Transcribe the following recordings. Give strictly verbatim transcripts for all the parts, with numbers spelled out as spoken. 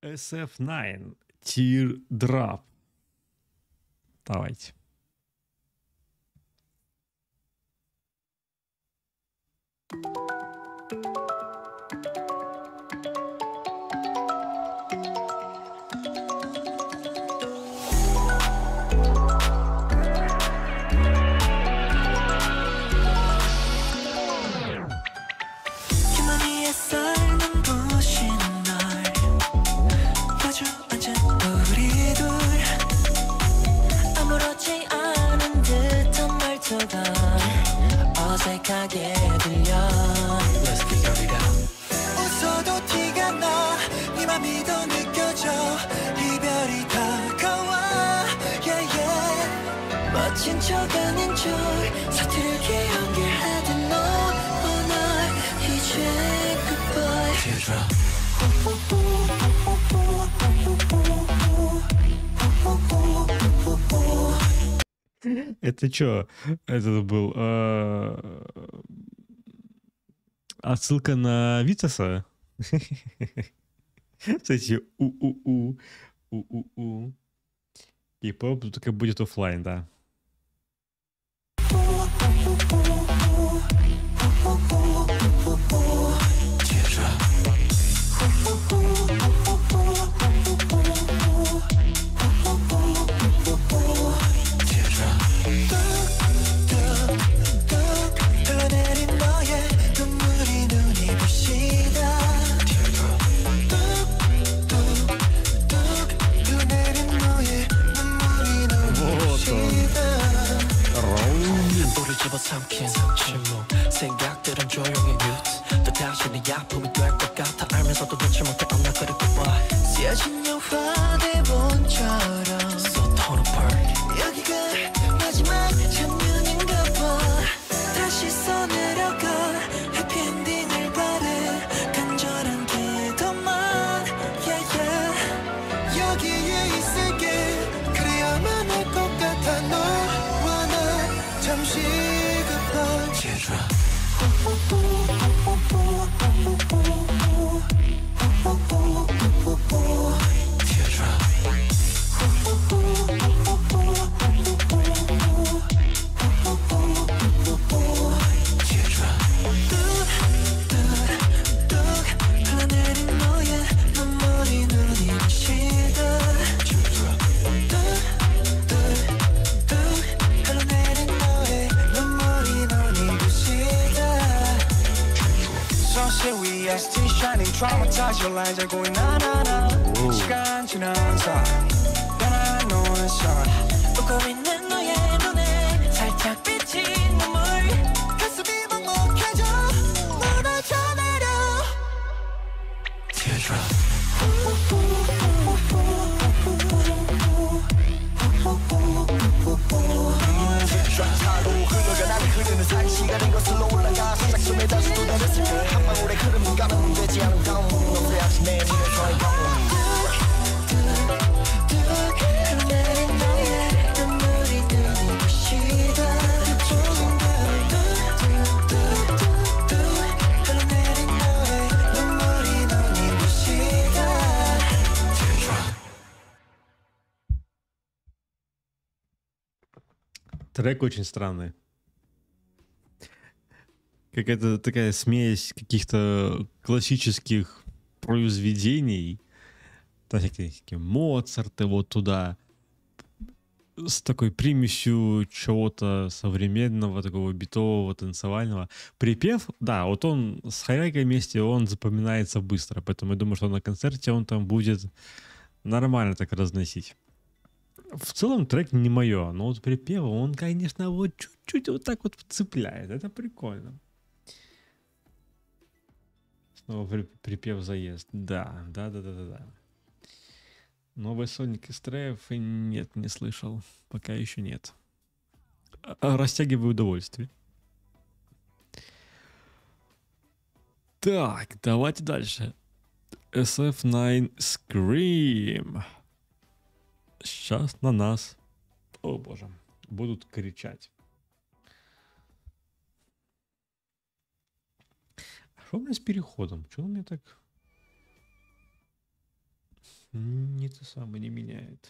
эс эф девять Teardrop. Давайте. 어색하게 들려 Let's get started out 웃어도 티가 나 네 맘이 더 느껴져 이별이 다가와 yeah, yeah. 멋진 척 아닌 척 서툴게 연결하던 너와 나 이제 goodbye Teardrop Это что? Это был э, отсылка на Витаса? Кстати, у-у-у, у-у-у. Кей-поп только будет офлайн, да. 집어삼킨 침묵 생각들은 조용히 뮤트 또 당신의 아픔이 될 것 같아 알면서도 놓지 못해 I'm not gonna goodbye 쓰여진 영화 대본처럼 So torn apart 여기가 마지막 장면인가 봐 다시 써내려가 해피엔딩을 바래 간절한 기도만 yeah, yeah. 여기에 있을게 그래야만 할 것 같아 너와 나 잠시 Teardrop shining traumatized your lines are going na na na 시간 지난 사이 변한 너의 사랑 웃고 있는 너의 눈에 살짝 비친 눈물 가슴이 먹먹해져 무너져 내려 Teardrop 차로 흘러가 나를 흐르는 사이 시간은 거슬러 올라가 상상 속에 다시 도달했을 때 한 방울의 흐름이 가면 되지 않은 다음 없애야지 내 눈에 서의 영혼 뚝뚝뚝 흘러내린 너의 눈물이 눈이 부시다 뚝뚝뚝뚝 흘러내린 너의 눈물이 눈이 부시다 Трек очень странный. Какая-то такая смесь каких-то классических произведений, там всякие, всякие Моцарты вот туда, с такой примесью чего-то современного, такого битового, танцевального. Припев, да, вот он с хозяйкой вместе, он запоминается быстро, поэтому я думаю, что на концерте он там будет нормально так разносить. В целом трек не мое, но вот припев, он, конечно, вот чуть-чуть вот так вот цепляет. Это прикольно. Снова при, припев заезд. Да, да, да, да, да, да. Новый Sonic Stray нет, не слышал. Пока еще нет. Растягиваю удовольствие. Так, давайте дальше. эс эф девять Scream. Сейчас на нас, о боже, будут кричать. А что у меня с переходом? Что у меня так... Не то самое, не меняет.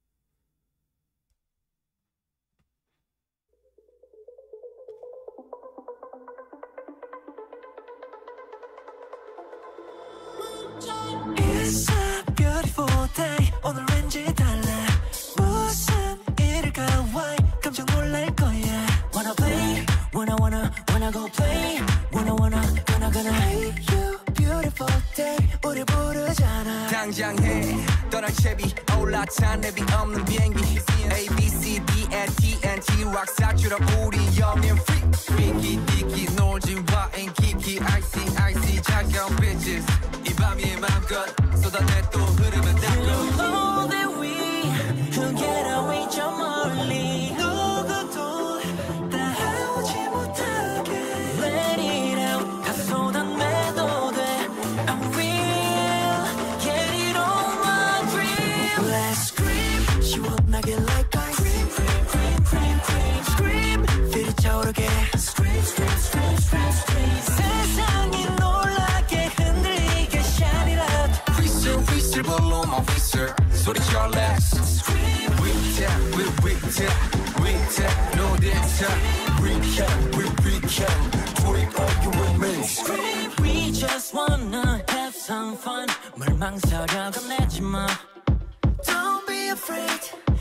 It's a beautiful day. 오늘 왠지 달라. 무슨 일일까? Why? 깜짝 놀랄 거야. Wanna play? Wanna wanna wanna go play? Wanna wanna gonna gonna. Hey you beautiful day. 우리 부르잖아. 당장 해. 떠날 채비 올라탄 내비 없는 비행기. A B C D N T N T 락 사주라 우리 영영 free. Freaky dicky 놀지 마 and kiki icy icy 차가운 bitches. 이 밤이 맘껏 쏟아내 또 흐르면 닦고. You know that we can get away 저 멀리. 누구도 따라오지 못하게. Let it out 다 쏟아내도 돼. I'm real. Get it on my dream. Let's scream. 시원하게 like ice. Scream, scream, scream, scream, scream. Feel it 차오르게. Scream, scream, scream, scream, scream. 세상이 놀라게 흔들리게 shine it up. Whistle, whistle, 볼륨 on whistle. 소리쳐 let's scream. We tap, we we tap, we tap, no data. We can, we we can. Do it all you with me. Scream. We just wanna have some fun. 뭘 망설여 겁내지 마. Don't be afraid.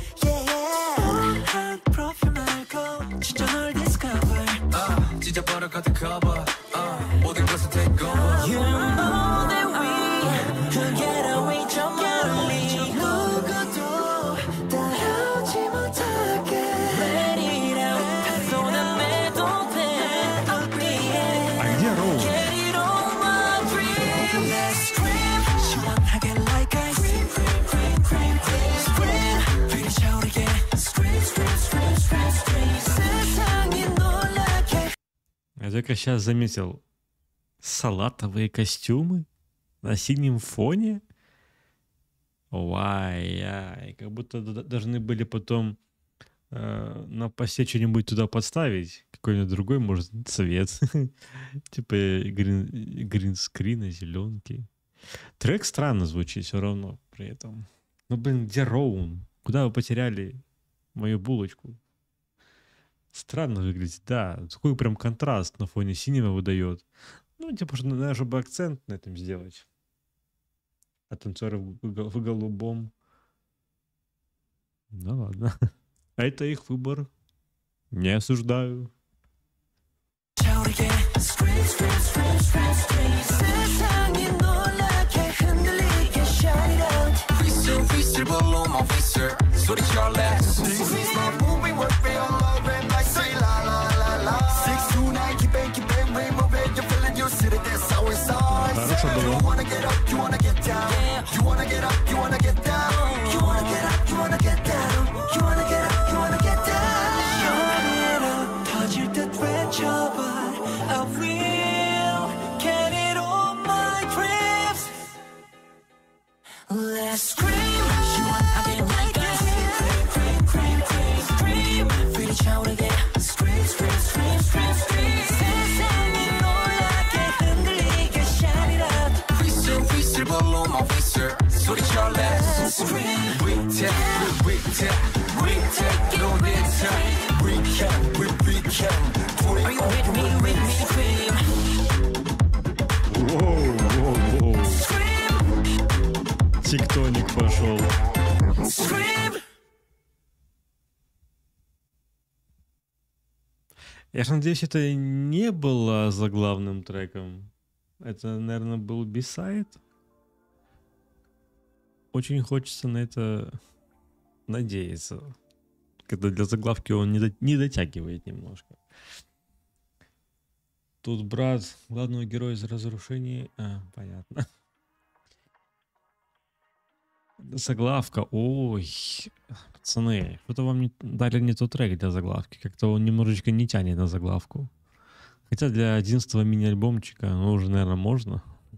Yeah. 한 프로필 말고 진짜 널 discover. 아, 찢어버려 같은 cover. 아, 모든 것을 take over. You know that we can get away 저 멀리. 누구도 따라오지 못하게. Let it out. 다 쏟아내도 돼. I'm real. А где Роу? Get it on my dream. Let's scream. 시원하게 like ice. Scream, scream, scream, scream, scream. 빛이 차오르게. Scream, scream, scream, scream, scream. 세상이 놀라게. Я только сейчас заметил салатовые костюмы на синем фоне. Ой, как будто д- должны были потом э, на посте что-нибудь туда подставить. Какой-нибудь другой, может, цвет. Типа грин, гринскрина, зеленки. Трек странно звучит все равно при этом. Ну, блин, где Роун? Куда вы потеряли мою булочку? Странно выглядит, да. Такой прям контраст на фоне синего выдает. Ну, типа, что надо, чтобы акцент на этом сделать. А танцоры в, г- в голубом. Ну ладно. А это их выбор. Не осуждаю. 차오르게. Scream, scream, scream, scream, scream. 세상이 놀라게 흔들리게 shine it out. Whistle, whistle, 볼륨 on whistle. 소리쳐 let's scream. Moving what we all love and like say la la la la. Six to nine, keep it, keep it, we move it. You're feeling you sit it there so inside. Хорошо You было. wanna get up, you wanna get down. You wanna get up, you wanna get down. You wanna get up, you wanna get down. You wanna get up, you wanna get down. Shine it up, 터질 듯 외쳐봐. I will get it on my dreams. Let's scream. 시원하게 like ice. Scream, scream, scream, scream. 빛이 차오르게. Scream, scream, scream, scream, scream. 세상이 놀라게 흔들리게 shine it up. Whistle, whistle, 볼륨 on whistle. 소리쳐 let's scream. We tap, we we tap, we tap, no data. We can, we we can. Do it all with me, with me, scream. Воу, воу, воу. Scream, Тектоник пошел. scream. Я же надеюсь, это не было заглавным треком. Это, наверное, был бисайд. Очень хочется на это надеяться. Когда для заглавки он не, до- не дотягивает немножко. Тут брат главного героя из разрушений. А, понятно. Заглавка. Ой, пацаны, что-то вам не, дали не тот трек для заглавки. Как-то он немножечко не тянет на заглавку. Хотя для одиннадцатого мини-альбомчика, ну, уже, наверное, можно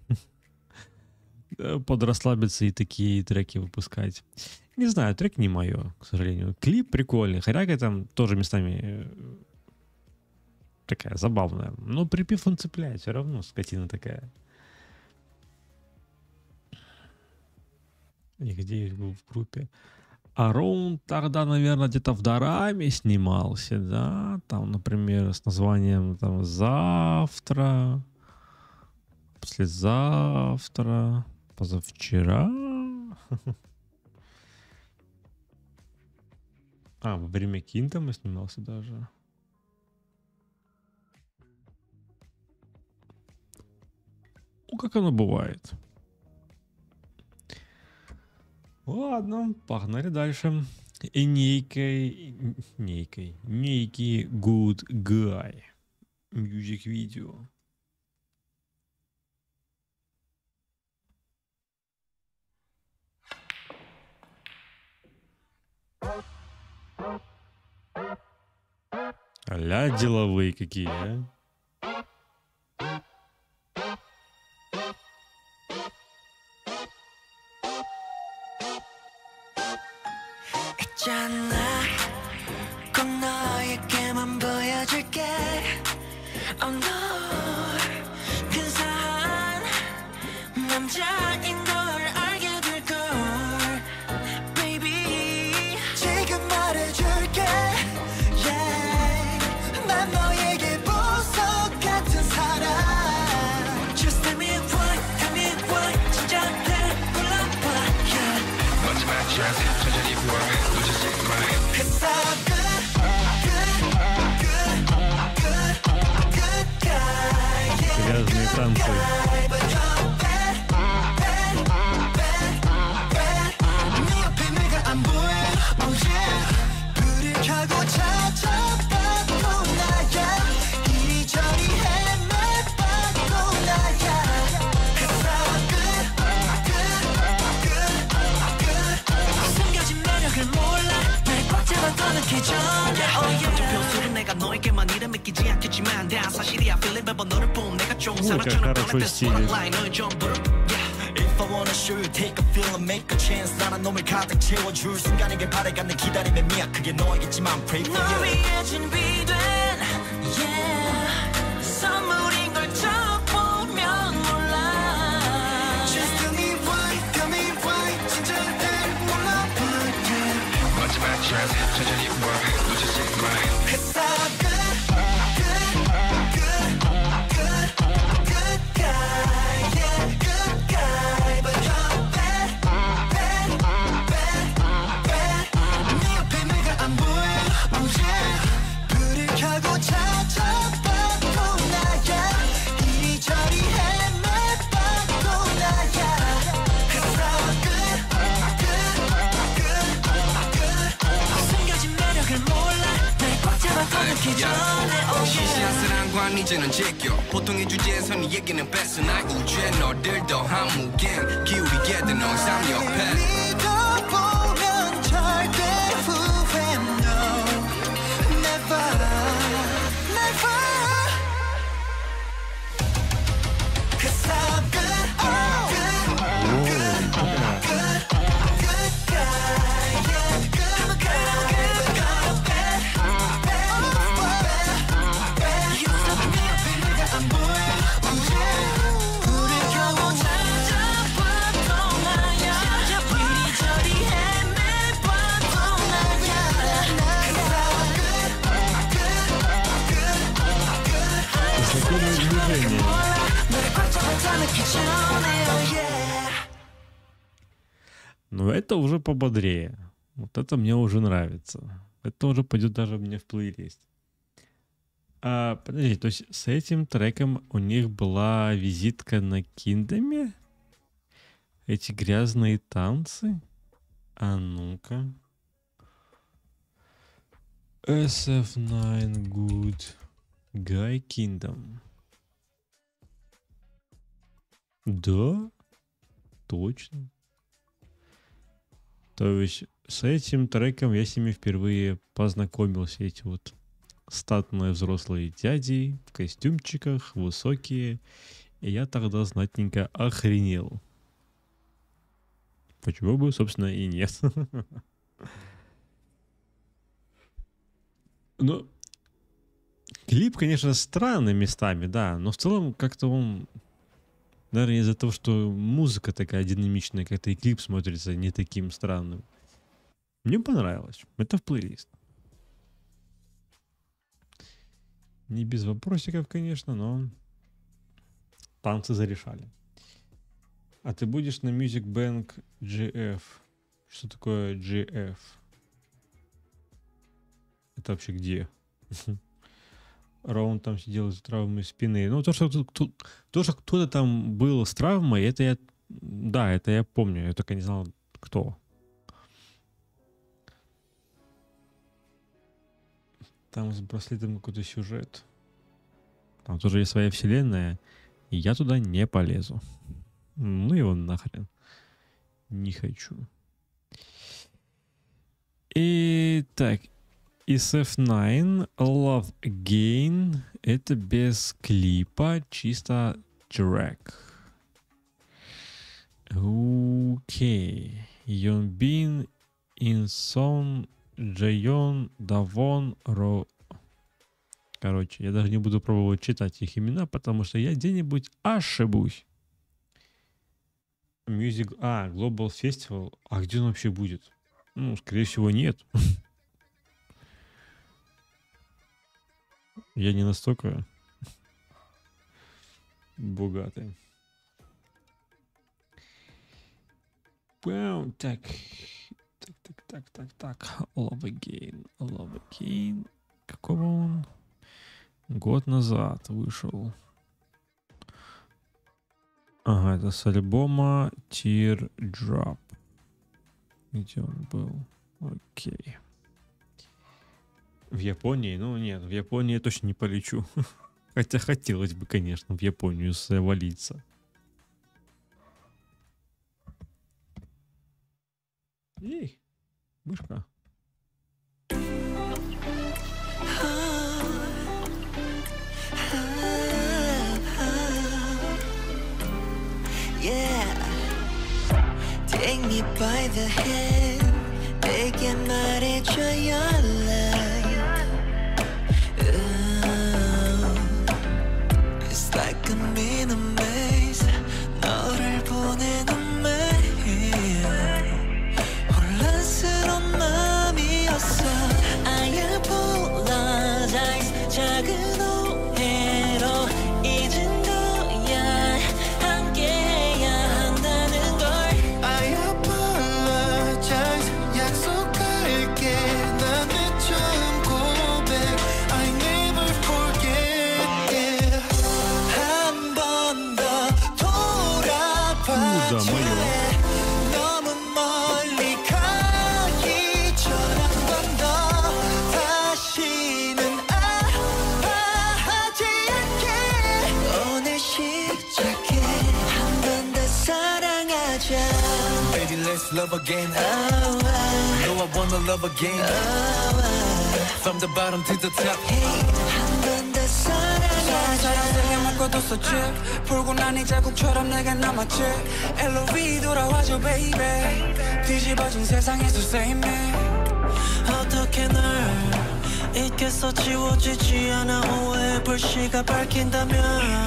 э, подрасслабиться и такие треки выпускать. Не знаю, трек не мое, к сожалению. Клип прикольный. Хоряга там тоже местами э, такая забавная. Но припев он цепляет, все равно скотина такая. И где я был в группе? Арон тогда, наверное, где-то в Дораме снимался, да? Там, например, с названием там «Завтра», «Послезавтра», «Позавчера». А, во время Кинтома снимался даже. Ну, как оно бывает. Ладно, погнали дальше. И некий, некий, некий good guy. Music видео. А-ля деловые какие, а? 있잖아 꼭 너에게만 보여줄게 Oh no 근사한 남자인 걸 알게 될걸 Baby 지금 말해줄게 Yeah 난 너에게 보석 같은 사람 Just tell me why tell me why 진짜 날 골라봐 Yeah 마지막 찬스 천천히 부어해 놓치지 마 Cause I'm good good good good good guy Yeah Грязные танцы. But you're bad bad bad bad 네 옆에 내가 안 보여 Oh yeah 불을 켜고 찾아봐도 나야 이리저리 헤매봐도 나야 Cause I'm good good good good 숨겨진 매력을 몰라 날 꽉 잡아도 느끼 전에 Oh yeah 표수로 내가 너에게만 이래 믿기지 않겠지만 다 사실이야 Feel it 매번 너를 본 내가 좋은 Ой, как 사람처럼 хорошо 떠날 때 стилит. spotlight 너의 전부를 Yeah If I wanna show you take a feel and make a chance 나란 놈을 가득 채워줄 순간이길 바래가는 기다림에 미약하게 너에겠지만 Pray for you 너 위해 준비된 Yeah 선물인 걸 척보면 몰라 Just tell me why tell me why 진짜 날 몰라봐 Yeah 마지막 찬스 천천히 부어해 놓치지 마 Cause I'm good good good good good guy Yeah good guy But you're bad bad bad bad 네 옆에 내가 안 보여 Oh yeah 불을 켜고 찾아봐도 나야 이리저리 헤매봐도 나야 Cause I'm good good good good 숨겨진 매력을 몰라 날 꽉 잡아도 느끼 전에 Oh yeah 시시한 사랑과 이제는 제껴 보통의 주제에서 네 얘기는 뺐어 나 우주에 너들도 한 무게 기울이게 된 너상 옆에 믿어보면 절대 후회 No Never Never Cause I'm good good good good good guy Yeah good guy But you're bad bad bad You stop me up in 내가 안 보여 Oh yeah 불을 켜고 찾아봐도 나야 이리저리 헤매봐도 나야 Cause I'm good good good good Знакомые движения. 너를 꽉 잡아도 느끼 전에 Oh yeah Но это уже пободрее. Вот это мне уже нравится. Это уже пойдет даже мне в плейлист. А, подожди, то есть с этим треком у них была визитка на Киндоме? Эти грязные танцы? А ну-ка. эс эф найн Good Guy Kingdom. Да? Точно. То есть с этим треком я с ними впервые познакомился. Эти вот статные взрослые дяди в костюмчиках, высокие. И я тогда знатненько охренел. Почему бы, собственно, и нет. Ну, клип, конечно, странный местами, да. Но в целом как-то он Наверное, из-за того, что музыка такая динамичная, как-то и клип смотрится не таким странным. Мне понравилось. Это в плейлист. Не без вопросиков, конечно, но танцы зарешали. А ты будешь на Music Bank джи эф? Что такое джи эф? Это вообще где? Роун там сидел из-за травмы спины. Ну, то, что, то, то, что кто-то там был с травмой, это я... Да, это я помню. Я только не знал, кто. Там с браслетом какой-то сюжет. Там тоже есть своя вселенная, и я туда не полезу. Ну его нахрен. Не хочу. Итак, эс эф девять Love Again. Это без клипа, чисто трек. Окей. Йонбин, Инсон, Джайон, Давон, Ро... Короче, я даже не буду пробовать читать их имена, потому что я где-нибудь ошибусь. Music... А, Global Festival. А где он вообще будет? Ну, скорее всего, нет. Я не настолько богатый. Вау, так. Так, так, так, так, так. Love Again. Love Again. Какого он? Год назад вышел. Ага, это с альбома Teardrop. Где он был? Окей. В Японии? Ну нет, в Японии я точно не полечу. Хотя хотелось бы, конечно, в Японию свалиться. Эй, мышка. Take me by the hand, 내게 말해줘 your life. It's like I'm in a maze, 너를 보내는 매일 혼란스러운 마음이었어. I apologize, 작은 오해로 잊은 거야. 함께해야 한다는 걸. I apologize, 약속할게. 난 내 처음 고백 I never forget it. 한 번 더 돌아봐줄래. 너무 멀리 가기 전 한 번 더 다시는 아파하지 않게. 오늘 시작해 한 번 더 사랑하자. Baby, let's love again. Oh, I, No, I wanna love again. oh, I. From the bottom to the top. Hey, 한 번 더 사랑하자. 사랑스럽게 묶어뒀었지. 풀고 난 이 자국처럼 내게 남았지. 엘로비 돌아와줘 baby. 뒤집어진 세상에서 save me. 어떻게 널 잊겠어. 지워지지 않아. 오해의 불씨가 밝힌다면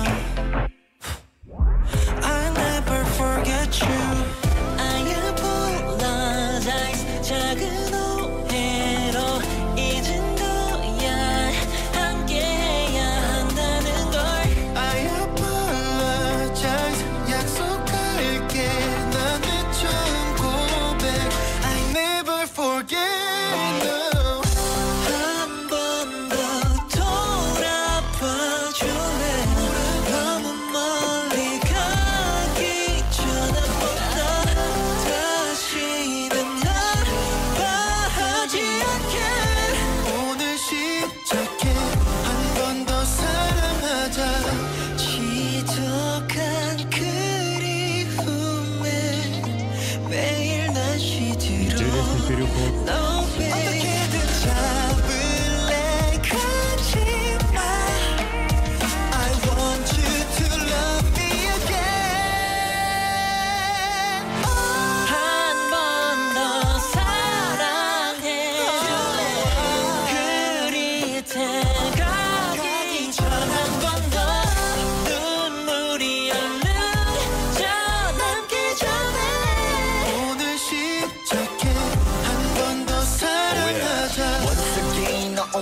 I never forget you. I apologize, 작은 오해로 잊은 거야. 함께해야 한다는 걸. I apologize, 약속할게. 난 내 처음 고백 I never forget. No. 한 번 더 돌아봐 줄래. 너무 멀리 가기 전 한 번 더 다시는 아파하지 않게. 오늘 시작해 한 번 더 사랑하자. 지독한 그리움에 매일 다시 들어. Интересный переход. 너 어떻게든 잡을래. 가지마. I want you to love me again. 한 번 더 사랑해 줄래. 그리 가기 전 한 번 더 눈물이 없는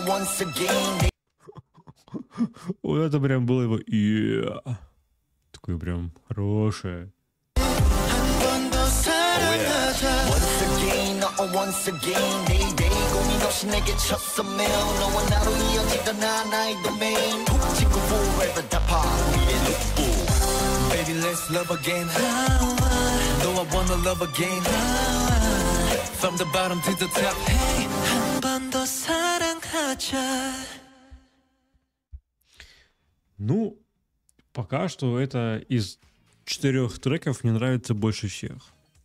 once again. Вот это прям было его yeah. Такое прям хорошее. Once again, uh, once again, day day 고민 없이 내게 쳤으면 너와 나로 이어지던 하나의 domain 훔치고 forever 다 파괴의 룩부. Baby, let's love again. No, I wanna love again. From the bottom to the top. Hey, 한 번 더 사랑하자. Ну, пока что это из четырех треков мне нравится больше всех.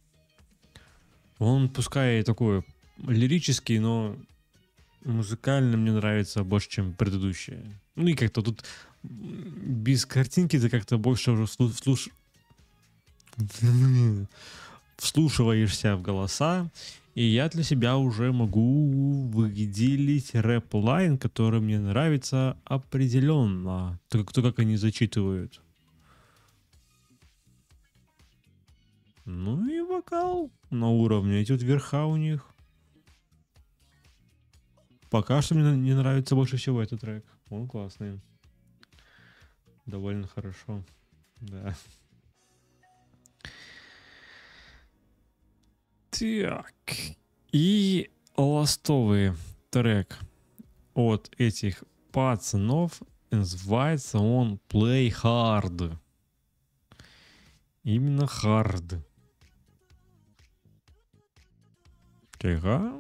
Он, пускай и такой лирический, но музыкально мне нравится больше, чем предыдущие. Ну и как-то тут без картинки ты как-то больше уже вслуш... вслушиваешься в голоса, и я для себя уже могу выделить рэп-лайн, который мне нравится определенно. То, то как они зачитывают. Ну и вокал на уровне. Эти вот верха у них. Пока что мне не нравится больше всего этот трек. Он классный. Довольно хорошо. Да. Так. И ластовый трек от этих пацанов. Называется он Play Hard. Именно hard. Тихо.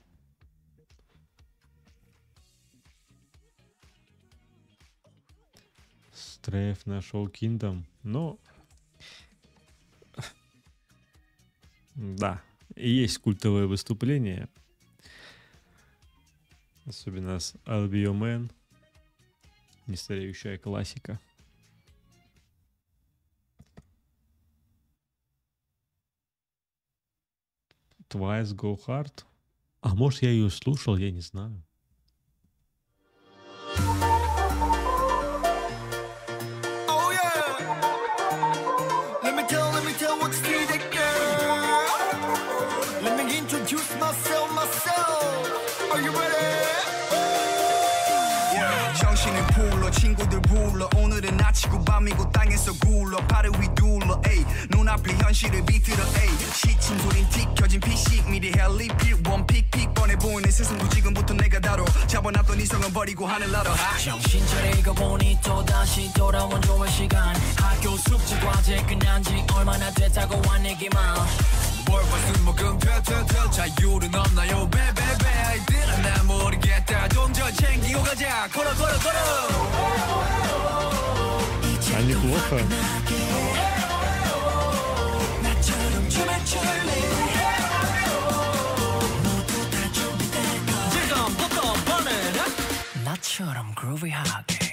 Стрейф нашел Kingdom. Ну, да, есть культовое выступление. Особенно с I'll Be Your Man. Нестареющая классика. Twice Go Hard. А может, я ее слушал, я не знаю. Oh yeah. Let me tell, let me tell what's needed, girl. Let me introduce myself, myself. Are you ready? 정신을 풀러 친구들 불러 오늘은 아치고 밤이고 땅에서 굴러 발을 휘둘러 에이 눈앞에 현실을 비틀어 에이 시친 소린 틱 켜진 피씨 미리 헬리필 원픽픽 뻔해 보이는 세상도 지금부터 내가 다뤄 잡아놨던 이성은 버리고 하늘 날아 정신 차리고 보니 또다시 돌아온 좋은 시간 학교 숙제 과제 끝난 지 얼마나 됐다고 한 얘기만 뭘 벌써 먹은 펴펴펴 자유는 없나요 베베베 아이들은 나 모르겠다 동전 챙기고 가자 걸어 걸어 걸어 А неплохо. 나처럼 춤을 출래 지금부터 보내라 나처럼 그루비하게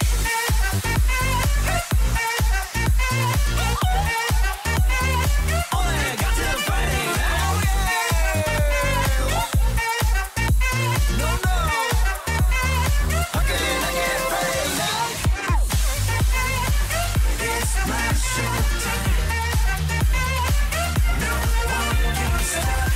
오늘 같은 파티 No no 화끈하게 party It's my showtime No one can stop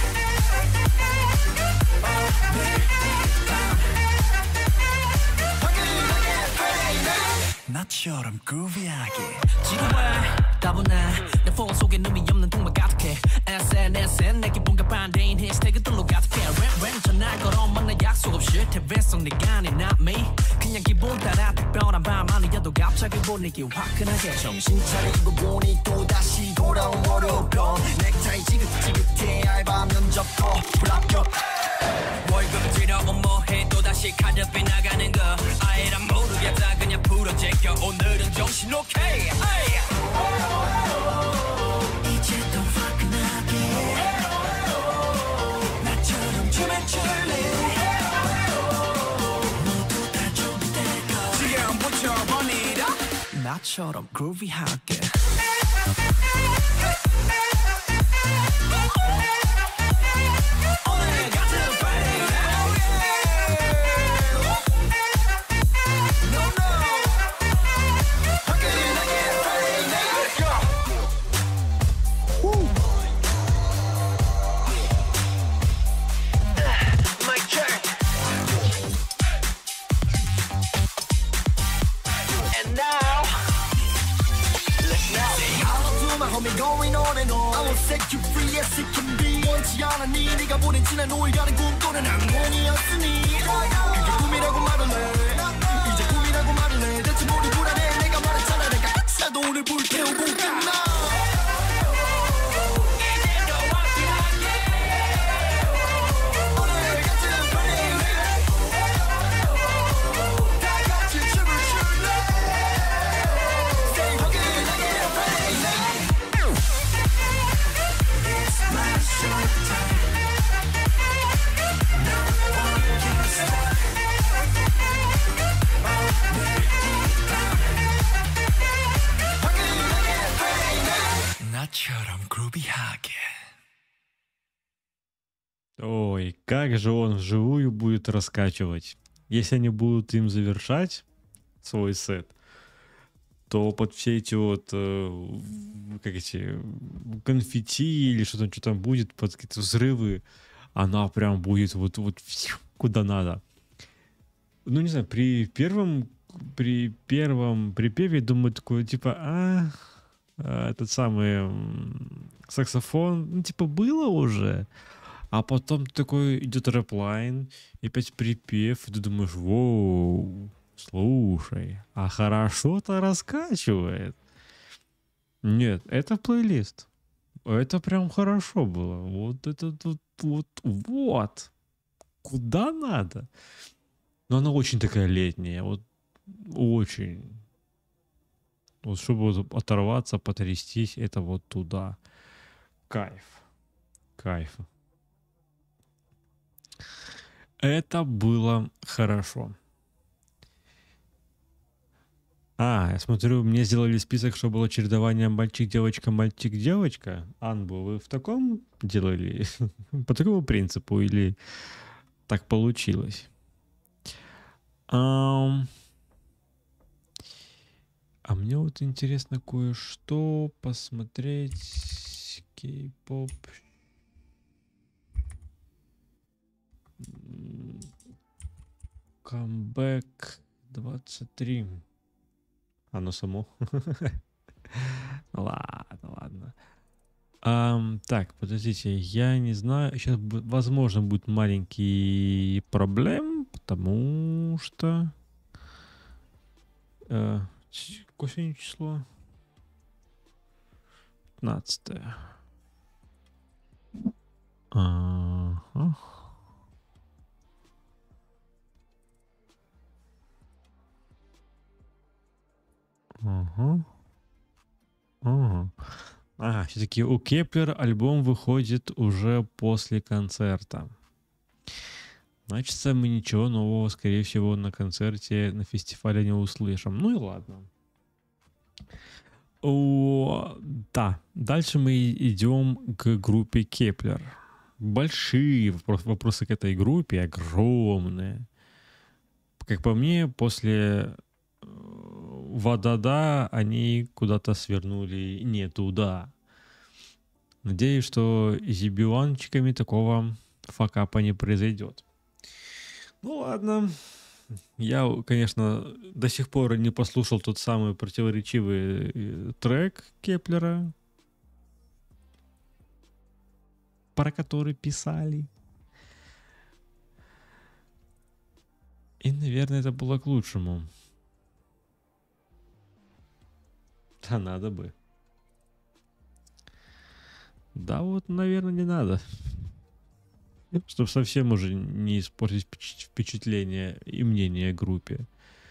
나처럼 그루비하게 지금 왜 따분해 내 폰 속에 눈이 없는 동물 가득해 에스엔에스에 내 기분과 반대인 해시태그들로 가득해 랩랩 전날 걸어 만나 약속 없이 티비 속 네가 아닌 not me 그냥 기분 따라 특별한 밤 아니어도 갑자기 분위기 화끈하게 정신 차리고 보니 또다시 돌아온 월요병 넥타이 지긋지긋해 알바 면접도 불합격 월급 지려고 뭐해 또다시 카드비 나가는 거 아예란 모르겠다 그냥 풀어 제껴 오늘은 정신 오케이 이제 또 화끈하게 나처럼 춤을 출래 모두 다 준비되고 지금부터 보내라 나처럼 그루비하게 오늘 같은 파티 No no 화끈하게 party Let's go Mic check set you free as it can be 원치 않았니 네가 보낸 지난 오일가는 꿈꾸는 악몽이었으니 그게 꿈이라고 말을 해 이제 꿈이라고 말을 해 대체 뭐를 불안해 내가 말했잖아 내가 싹도 오늘 불태우고 끝나 나처럼 그루비하게. Ой, как же он вживую будет раскачивать. Если они будут им завершать свой сет, то под все эти вот, э, как эти, конфетти или что там, что там будет, под какие-то взрывы, она прям будет вот, вот куда надо. Ну, не знаю, при первом, при первом припеве, думаю, такое, типа, а, этот самый м, саксофон, ну, типа, было уже. А потом такой идет рэп-лайн, и опять припев, и ты думаешь, воу, слушай, а хорошо-то раскачивает. Нет, это плейлист. Это прям хорошо было. Вот это тут, вот, вот. Куда надо? Но она очень такая летняя, вот очень. Вот чтобы вот оторваться, потрястись, это вот туда. Кайф. Кайф. Это было хорошо. А, я смотрю, мне сделали список, что было чередование мальчик-девочка, мальчик-девочка. Анбу, вы в таком делали? По такому принципу или так получилось? Ам... А мне вот интересно кое-что посмотреть. Кей-поп. Камбэк двадцать три. Оно само. Ладно, ладно. Ам, так, подождите, я не знаю. Сейчас, возможно, будет маленький проблем, потому что... Э, какое сегодня число? пятнадцатое. Ага. Ага. Ага. Ага, все-таки у Кеплер альбом выходит уже после концерта. Значит, мы ничего нового, скорее всего, на концерте, на фестивале не услышим. Ну и ладно. О, да, дальше мы идем к группе Кеплер. Большие вопросы к этой группе, огромные. Как по мне, после Вадада они куда-то свернули не туда. Надеюсь, что с ебиванчиками такого факапа не произойдет. Ну ладно. Я, конечно, до сих пор не послушал тот самый противоречивый трек Кеплера, про который писали. И, наверное, это было к лучшему. Да надо бы. Да вот, наверное, не надо. Чтобы совсем уже не испортить впечатление и мнение о группе.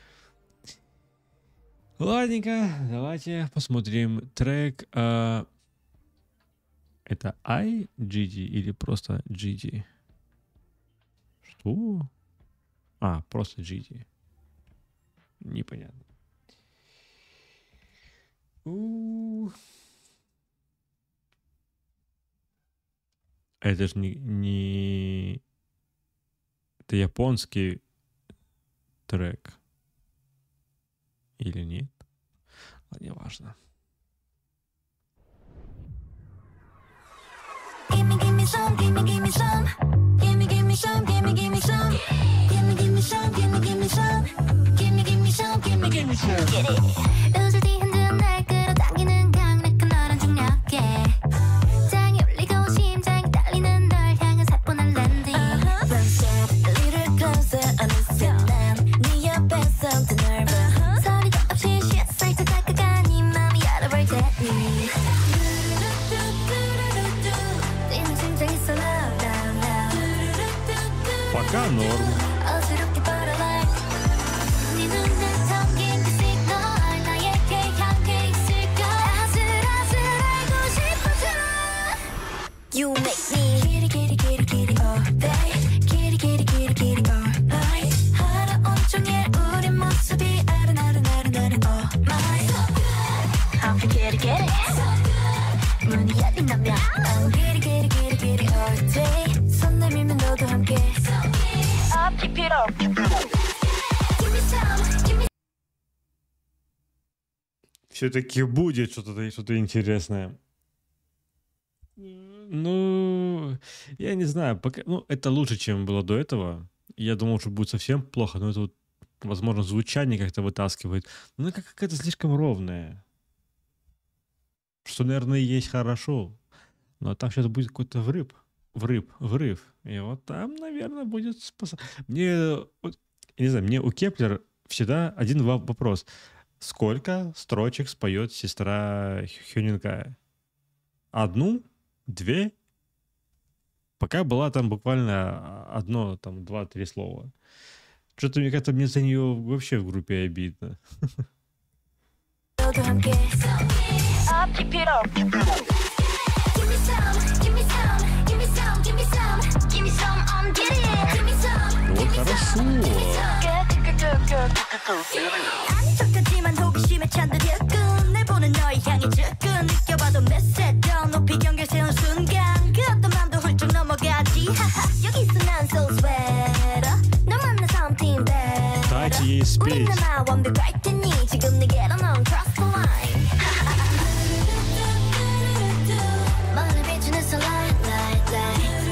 Ладненько, давайте посмотрим трек. А... Это I, джи ди или просто джи ди? Что? А, просто джи ди. Непонятно. У-у-у. Это же не, не... Это японский трек. Или нет? А не важно. Gimme, gimme some, gimme, gimme some. Gimme, gimme some, gimme, gimme some. Gimme, gimme some, gimme, gimme some. Gimme, gimme some, gimme, gimme some. Get it. 웃을 뒤 흔든 날 끌어당기는 강력한 너란 중력에. Пока норм. 어지럽게 벌어라 네 눈에 담긴 그 시그널 나에게 향해 있을까 아슬아슬하고 싶어져 You make me kitty kitty kitty kitty all day kitty kitty kitty kitty all night 하루 온종일 우리 모습이 아른아른아른아른 all night I'm kitty kitty 문이 열린다면 I'm kitty kitty kitty kitty all day 손 내밀면 너도 함께 Up, keep it up, keep it up. Give me some, give me Все-таки будет что-то что-то интересное. Ну, я не знаю, пока, ну, это лучше, чем было до этого. Я думал, что будет совсем плохо, но это вот, возможно, звучание как-то вытаскивает. Ну, как какая-то слишком ровная. Что, наверное, и есть хорошо. Но там сейчас будет какой-то врыв. Врыв, врыв. И вот там, наверное, будет спасать. Мне, вот, я не знаю, мне у Кеплер всегда один ва- вопрос. Сколько строчек споет сестра Хёнинкая? Одну? Две? Пока была там буквально одно, там, два-три слова. Что-то мне как-то мне за нее вообще в группе обидно. 너도 함께 Up, keep it up, keep it up. Give me some, give me some, give me some, give me some, give me some, I'm getting it. Give me some, Вот give me хорошо. some, give me some. Good, good, good, good, good, good. 아니 척하지만 호기심에 찬들였군 날 보는 너의 향이 접근 느껴봐도 몇 높이 경계 세운 순간 그 어떤 맘도 훌쩍 넘어가지 하하 여기서 난 so sweater 너 만나 something better Дайте ей 우린 спеть. 아마 완벽할 테니 지금 내게로 넌 cross the line 머리 비추는 sunlight light light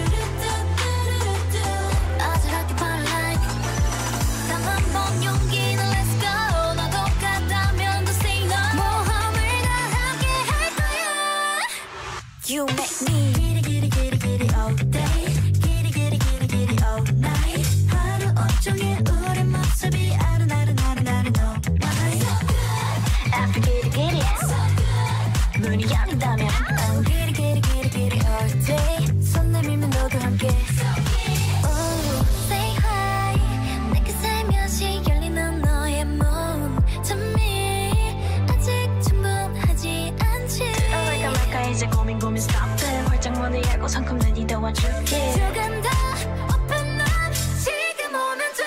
어지럽게 burn like 단 한 번 용기는 let's go 너도 같다면 더 say no 모험을 다 함께 할 거야 You make me giddy giddy giddy giddy all day giddy giddy giddy giddy all night 하루 온종일 우리 모습이 아른아른아른아른 all night After giddy giddy 문이 열린다면 I'm giddy giddy giddy giddy all day 손 내밀면 너도 함께 Oh say hi 내게 살며시 열리는 너의 몸 잠이 아직 충분하지 않지 Like I like I 이제 고민 고민 stop it 활짝 문을 열고 상큼 내 니 도와줄게 조금 더 open up 지금 오면 돼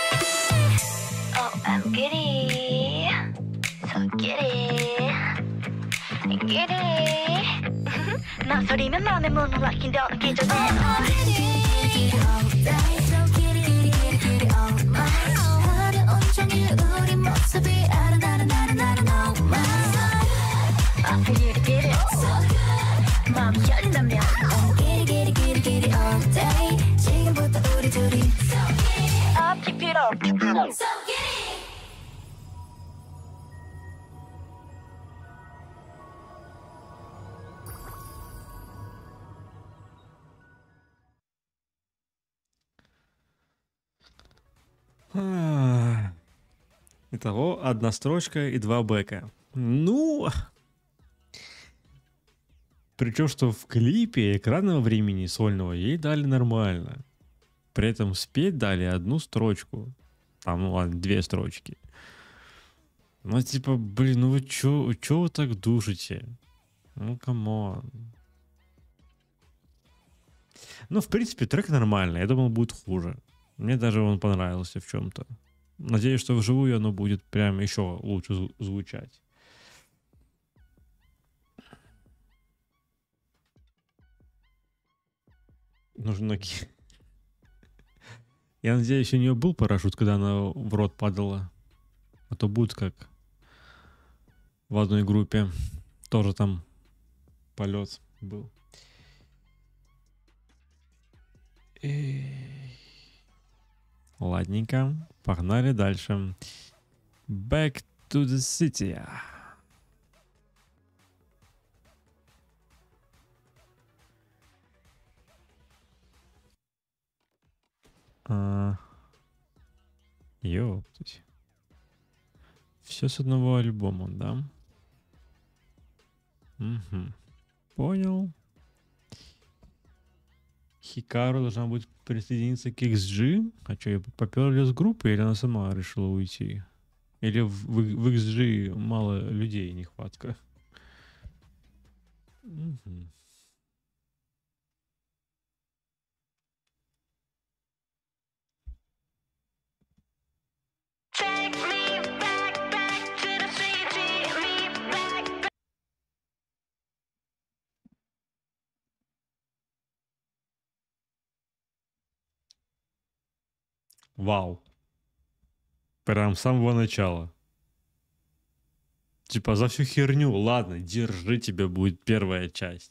Oh I'm giddy So giddy giddy 나 소리면 맘에 문을 락힌 더 기절해 I'm giddy all day So giddy giddy giddy giddy all night 하루 온종일 우리 모습이 아른아른아른아른 all night I feel giddy giddy 마음이 열린다면 I'm giddy giddy giddy giddy all day 지금부터 우리 둘이 Up keep it up keep it up So giddy А, Итого, одна строчка и два бэка. Ну, причем, что в клипе экранного времени сольного ей дали нормально. При этом спеть дали одну строчку. Там, ну ладно, две строчки. Ну, типа, блин, ну вы чё, чё вы так душите? Ну, камон. Ну, в принципе, трек нормальный. Я думал, будет хуже. Мне даже он понравился в чем-то. Надеюсь, что вживую оно будет прям еще лучше зву- звучать. Нужно... ки- Я надеюсь, у нее был парашют, когда она в рот падала. А то будет как в одной группе. Тоже там полет был. Эй. Ладненько, погнали дальше. Back to the city. А... Ёптать. Все с одного альбома, да? Угу. Понял. Хикару должна будет присоединиться к икс джи. А что, ее поперли с группы, или она сама решила уйти? Или в, в, в икс джи мало людей, нехватка? Мгм. Take me back, back to the city, me back, back. Вау. Прям с самого начала. Типа за всю херню, ладно, держи, тебе будет первая часть.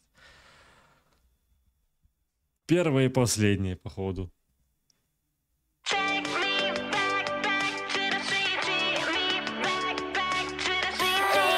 Первая и последняя, походу. Take me back, back to the city, me back, back to the city.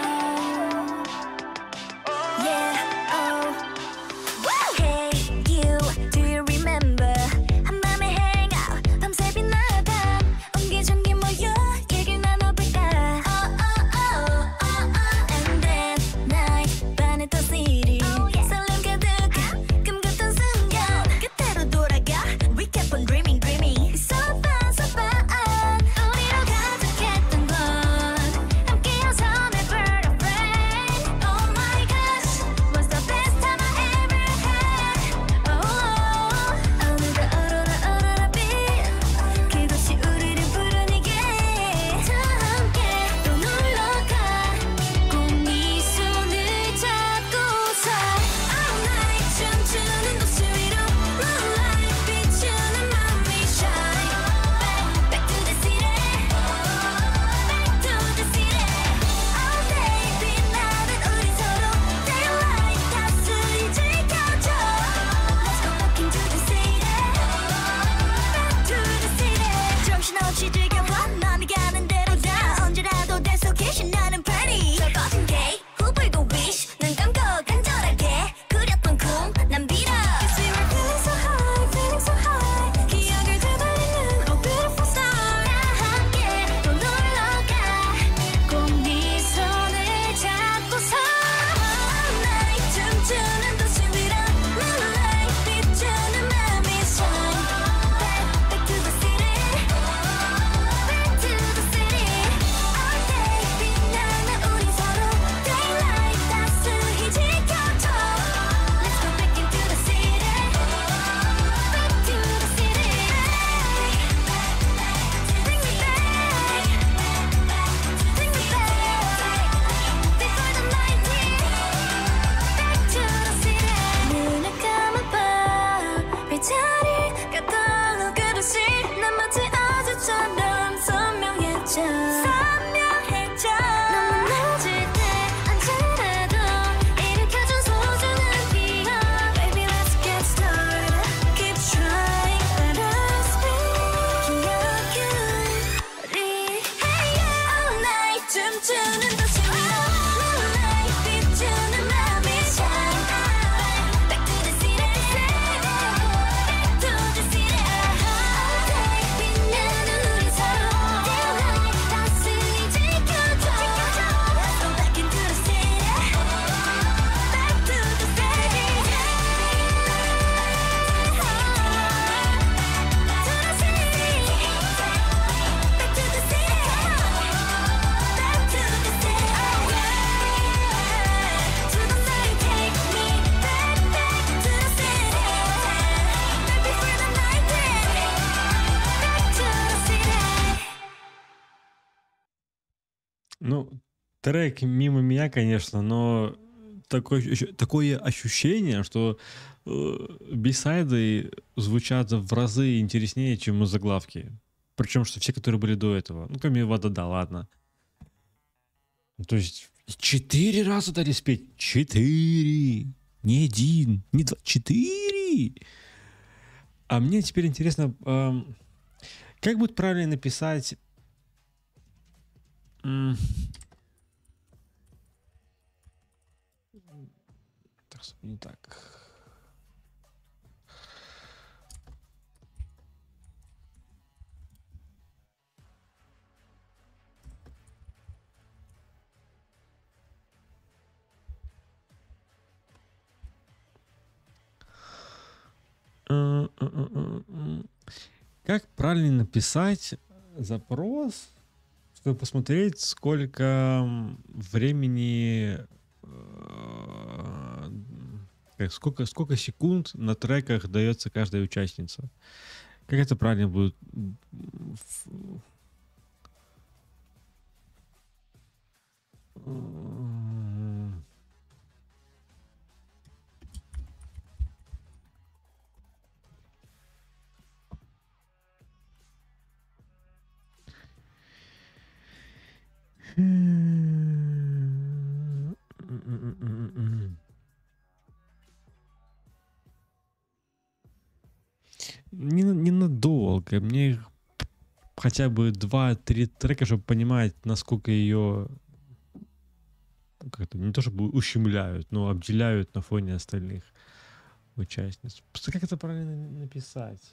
Yeah, oh. Hey, you, do you remember? 한밤에 hang out, 밤새 빛나다. 옹기종기 모여 얘기를 나눠볼까? Oh, oh, oh, oh, oh. And then night, 반했던 city. 설렘 가득한 꿈 같은 순간. 그때로 돌아가. We kept on dreaming, dreaming. So fun, so fun. 우리로 가득했던 건 함께여서 never afraid. Oh my gosh, was the best time I ever had. Oh, 어느덧 어려라 어려라 빛. 그것이 우리를 부르니게. 다 함께 또 놀러가. 꼭 네 손을 잡고서 all night 춤추는 도시 위로 moonlight 비추는 맘이 shine. Back, back to the city. Back to the city. All day 빛나는 우리 서로 daylight 따스히 지켜줘. Let's go back into the city. Back to the city. 정신없이 즐겨봐 맘이 가는 대로 다 언제라도 내 속에 신나는 party. 설거진 day 후불고 wish 눈 감고 간절하게 그렸던 꿈난 빌어. 'Cause we were feeling so high, feeling so high. 기억을 되돌리는 oh beautiful star. 다 함께 또 놀러가. 꼭 네 손을 잡고서 all night 춤추는 도시 위로 moonlight 비추는 맘이 shine. Back, back to the city. Back to the city. All day 빛나는 우리 서로 daylight 따스히 지켜줘. Let's go back into the city. Back to the city. Bring me back. Bring me back. Before the night Back to the city. 눈을 감아봐. 별자리 같던 그릇이 난 마치 어제처럼 선명해져. 선명해져. 너무 낮을 때 언제라도 일으켜준 소중한 기억. Baby let's get started. Keep trying. Let us be. 기억이 우리. Hey yeah. All night 춤추는 도시 위로 moonlight 비추는 맘이 shine. Back to the city. Back to the city. All day 빛나는 우리 서로 daylight 따스히 지켜줘. Let's go back into the city. Back to the city. To the city. Back to the city. Back to the city. To the night, take me back, back to the city. Back before the night Back to the city. Ну, трек мимо меня, конечно, но такое, ощу- такое ощущение, что э, бисайды звучат в разы интереснее, чем заглавки. Причем, что все, которые были до этого. Ну, кроме вода, да, ладно. Ну, то есть четыре раза дали спеть. Четыре. Не один, не два, четыре. А мне теперь интересно, эм, как будет правильно написать... м, Так, стоп, не так. Как правильно написать запрос, чтобы посмотреть, сколько времени, э, сколько, сколько секунд на треках дается каждая участница? Как это правильно будет? Не, ненадолго. Мне хотя бы два-три трека, чтобы понимать, насколько ее как-то не то чтобы ущемляют, но обделяют на фоне остальных участниц. Просто как это правильно написать?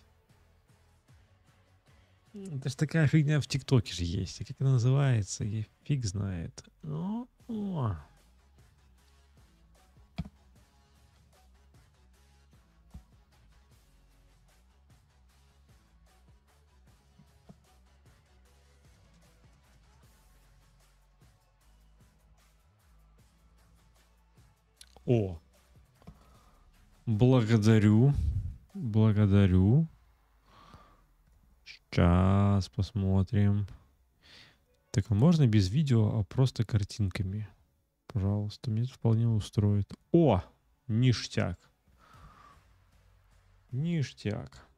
Это же такая фигня в ТикТоке же есть. А как это называется? Я фиг знает. О, о. О. Благодарю. Благодарю. Сейчас посмотрим. Так, а можно без видео, а просто картинками? Пожалуйста, меня это вполне устроит. О! Ништяк. Ништяк.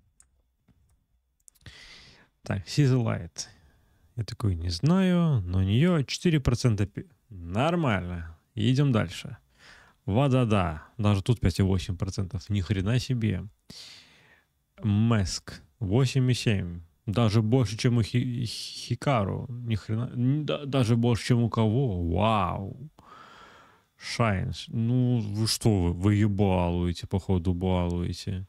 Так, See the Light. Я такой не знаю, но у нее четыре процента. Пи... Нормально. Идем дальше. Вода-да. Даже тут пять целых восемь десятых процента. Ни хрена себе. Мэск. восемь целых семь десятых. Даже больше, чем у Хи- Хикару. Ни хрена. Да, даже больше, чем у кого. Вау. Шайнс. Ну, вы что вы? Вы ее балуете, походу, балуете.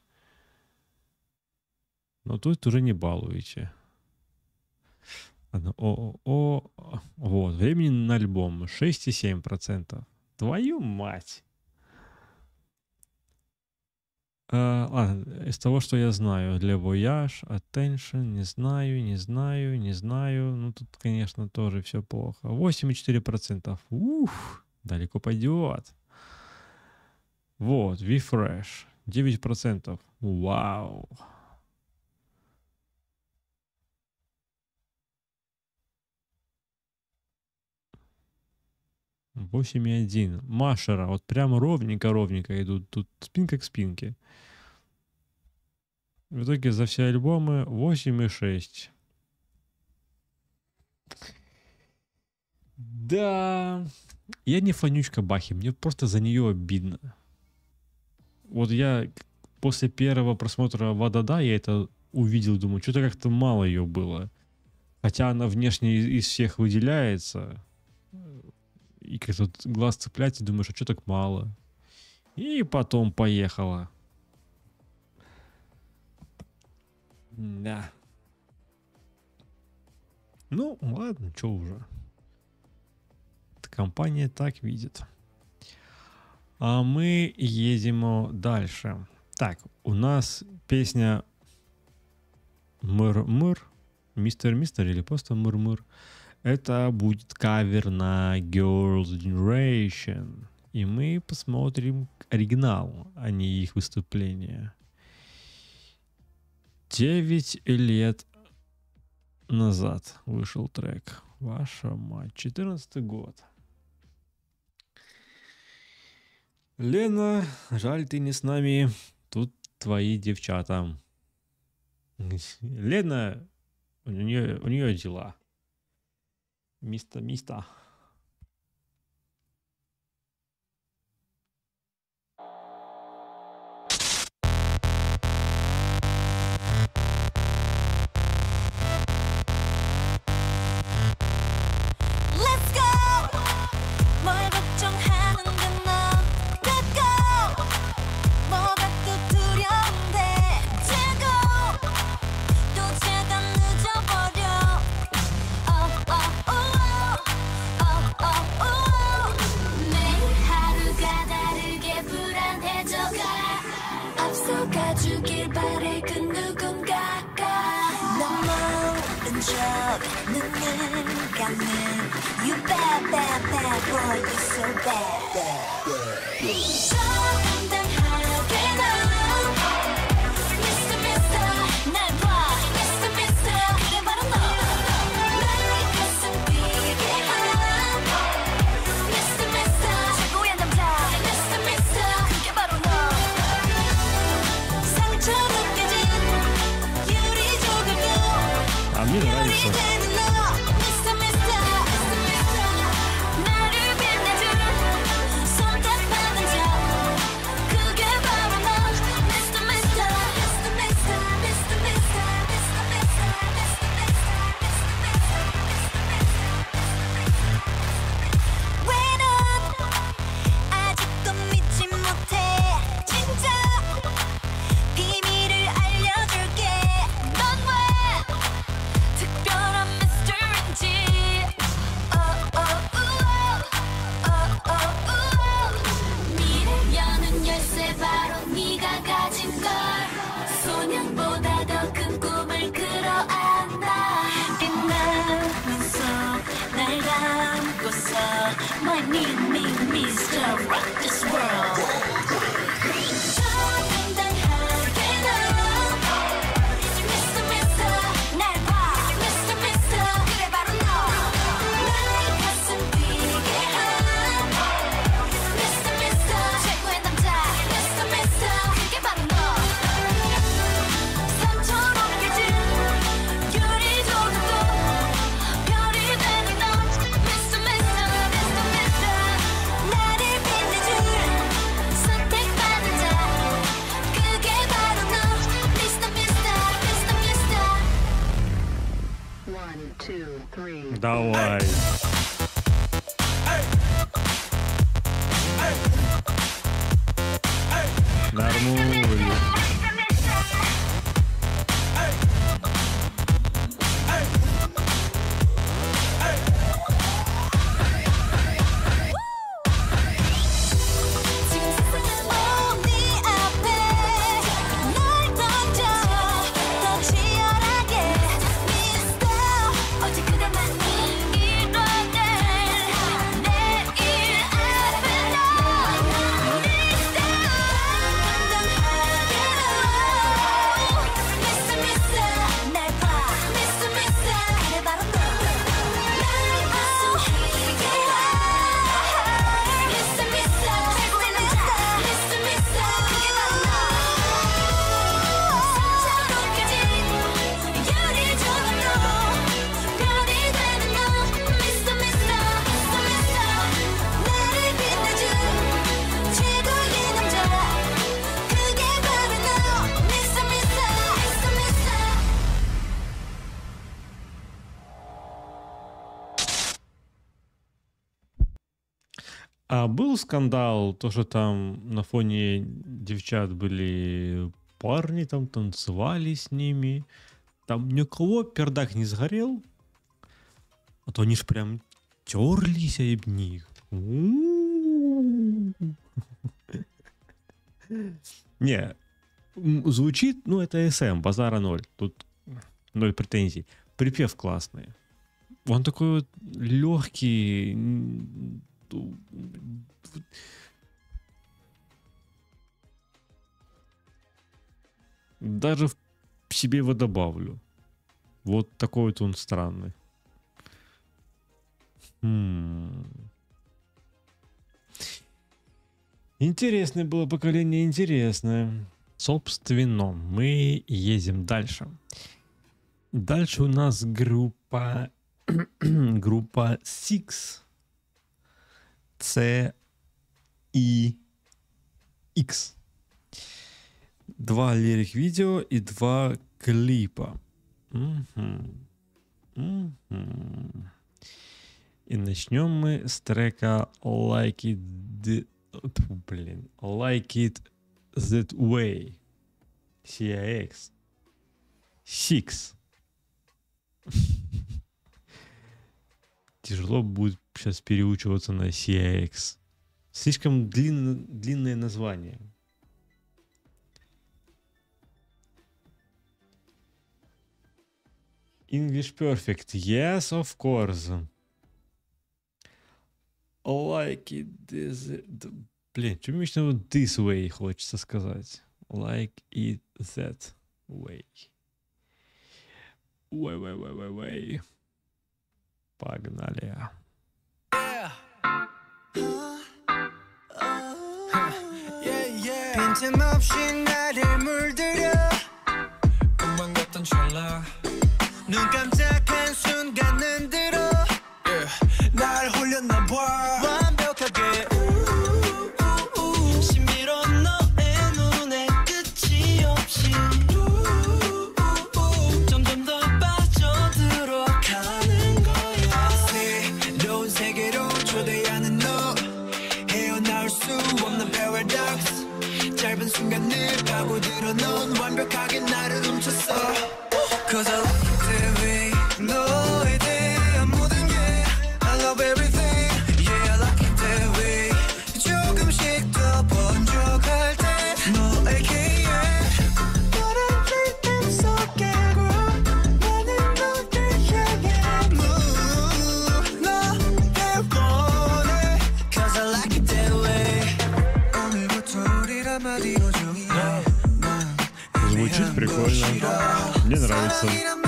Но тут уже не балуете. Ладно. О, о, о. Вот. Времени на альбом. шесть целых семь десятых процента. Твою мать. А, ладно, из того, что я знаю, Le Voyage, Attention, не знаю, не знаю, не знаю. Ну, тут, конечно, тоже все плохо. восемь целых четыре десятых процента. Уф, далеко пойдет. Вот, V-Fresh, девять процентов. Вау. восемь целых один. Машера, вот прямо ровненько-ровненько идут. Тут спинка к спинке. В итоге за все альбомы восемь целых шесть. Да. Я не фанючка Бахи, мне просто за нее обидно. Вот я после первого просмотра «Вода-да» я это увидел, думаю, что-то как-то мало ее было. Хотя она внешне из всех выделяется. И как-то глаз цепляется, думаешь, а что так мало? И потом поехала. Да. Ну, ладно, что уже. Эта компания так видит. А мы едем дальше. Так, у нас песня «Мыр-мыр», «Мистер-мистер» или просто «Мыр-мыр». Это будет кавер на Girls' Generation. И мы посмотрим оригинал, а не их выступление. Девять лет назад вышел трек. Ваша мать. четырнадцатый год. Лена, жаль, ты не с нами. Тут твои девчата. Лена, у нее, у нее дела. Мисто, мисто. Let's go. 뭘 걱정하는데 너 Let go. 뭐가 또 두려운데 제고 또 제가 늦어버려. Oh oh oh oh 눈을 감는 You bad bad bad boy you so bad 당당하게 넌 Mister Mister 날 봐 Mister Mister 그래 바로 너 나의 가슴 뛰게 한 Mister Mister 최고의 남자 Mister Mister 그게 바로 너 상처 느껴진 유리 조각도 А мне нравится. 아직도 믿지 못해 진짜 비밀을 알려줄게 넌 왜 특별한 미스터인지 미를 여는 열쇠 바로 네가 가진 걸 소년보다 더 큰 꿈을 끌어안아 빛나면서 날 감고서 My name me Mister Rock this world 당당하게 넌 Mister Mister 날 봐 Mister Mister 그래 바로 너 나의 가슴 뛰게 한 Mister Mister 최고의 남자 Mister Mister 그게 바로 너 산처럼 깨진 유리 조각도 별이 되는 너 Mister Mister Mister Mister 나를 빛내줄 선택받은 자 그게 바로 너 Mister Mister Mister Mister One, two, three. Давай. Нормуль. 지금 세상은 네 앞에 널 던져 더 치열하게 Mister 어제 그대만이 이뤄낸 내일 앞에 너 Mister 당당하게 너 Mister Mister 날 봐 Mister Mister 그래 바로 너 나를 웃음히게 해 Mister Mister 최고의 남자 Mister Mister 그게 바로 너 상처로 깨진 유리 조각도 별이 되는 너 Mister Mister Mister Mister 나를 빛내준 최고의 남자 그게 바로 너 Mister Mister Mister Mister А был скандал, то, что там на фоне девчат были парни, там танцевали с ними. Там ни у кого пердак не сгорел. А то они ж прям терлись об них. У-у-у. Не, м, звучит, ну, это эс эм, базара ноль. Тут ноль претензий. Припев классный. Он такой вот легкий. м, ду- Даже в себе его добавлю. Вот такой вот он странный. М. Интересное было поколение, интересное. Собственно, мы едем дальше. Дальше у нас группа группа Six. C I X. Два лирик-видео и два клипа. Мгм. Мгм. И начнем мы с трека Like It, the- Тьфу, блин, Like It That Way. си ай экс. Six. Тяжело будет сейчас переучиваться на си ай экс. Слишком длинно, длинное название. English perfect. Yes, of course. Like it this... д- Блин, что мне еще this way хочется сказать? Like it that way. Way, way, way, way, way. Погнали. 빈틈없이 나를 물들여 꿈만 같던 찰나 눈 깜짝한 순간은 들어 yeah. 날 홀렸나 봐 완벽하게 신비로운 너의 눈에 끝이 없이 점점 더 빠져들어가는 거야 새로운 세계로 초대하는 너 헤어나올 수 없는 paradox 짧은 순간을 파고들어 넌 완벽하게 나를 훔쳤어 Cause I like it that way 너에 대한 모든 게 I love everything Yeah I like it that way 조금씩 더 번져갈 때 너에게 너란 rhythm 속에 나는 너를 향해 Move 너를 원해 Cause I like it that way 오늘부터 우리 한마디로 정의해 Звучит прикольно. Мне нравится.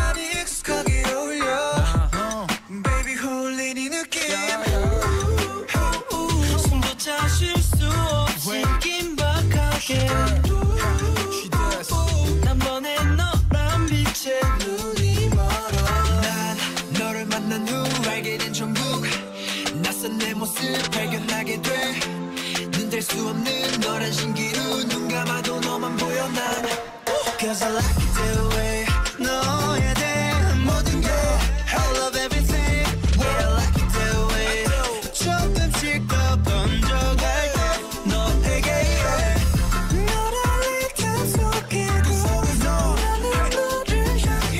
내 모습 발견하게 돼 눈 뗄 수 없는 너란 신기루 눈 감아도 너만 보여 난 Cause I like it that way 너에 대한 모든 게 I love everything Yeah I like it that way 조금씩 더 번져갈 때 너에게 너란 리듬 속에 나는 너를 향해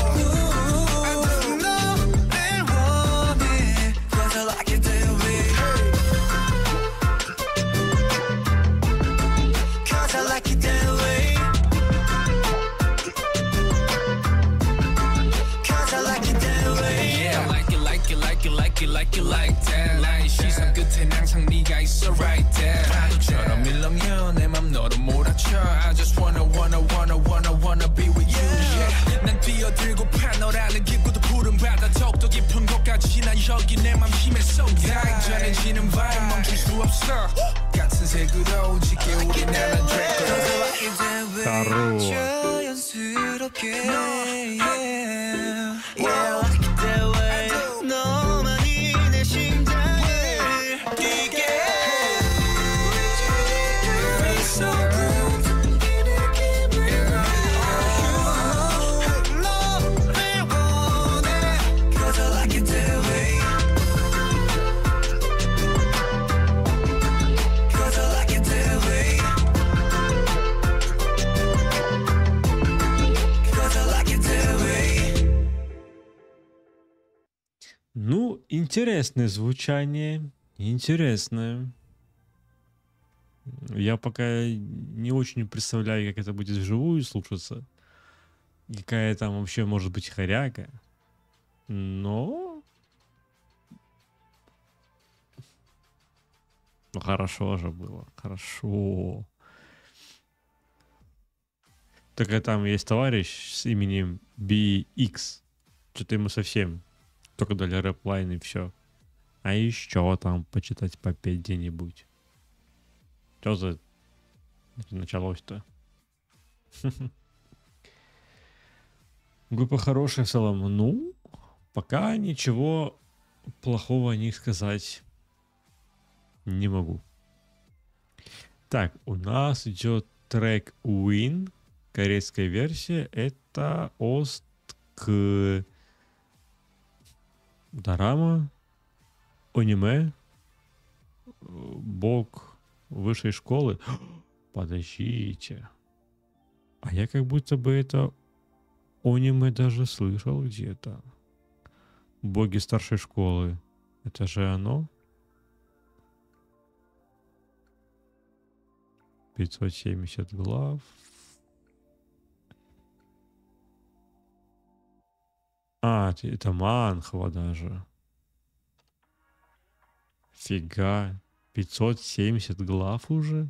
너를 원해 Cause I like it that way Cause I like it that way Cause I like it that way Yeah, I like it, like it, like it, like it, like it, like that. 나의 시선 끝엔 항상 네가 있어 right there. 파도처럼 일렁여 내 맘 너로 몰아쳐. I just wanna, wanna, wanna, wanna, wanna be with you. Yeah. 난 뛰어들고파 너라는 기구도 푸른 바다 더욱더 깊은 곳까지 난 여기 내 맘 힘에 쏟아. 전해지는 vibe 멈출 수 없어. 같은 색으로 짙게 우리 나는 Cause I Draco. like it that way Хорош. 자연스럽게 Yeah Yeah I like it that way 너만이 내 심장을 뛰게 Feel so good 이 느낌을 너를 원해 Cause I like it that way Cause I like it that way Cause I like it that way Ну, интересное звучание. Интересное. Я пока не очень представляю, как это будет вживую слушаться. Какая там вообще может быть хоряга. Но... Ну, хорошо же было. Хорошо. Только там есть товарищ с именем би икс. Что-то ему совсем только дали рэп-лайн и все. А еще там почитать, попеть где-нибудь. Что за началось-то? Группа хорошая в целом. Ну, пока ничего плохого о них сказать не могу. Так, у нас идет трек Win. Корейская версия. Это Ост к Дорама, аниме, бог высшей школы. Подождите. А я как будто бы это аниме даже слышал где-то. Боги старшей школы. Это же оно? пятьсот семьдесят глав. А, т- это манхва даже. Фига. пятьсот семьдесят глав уже?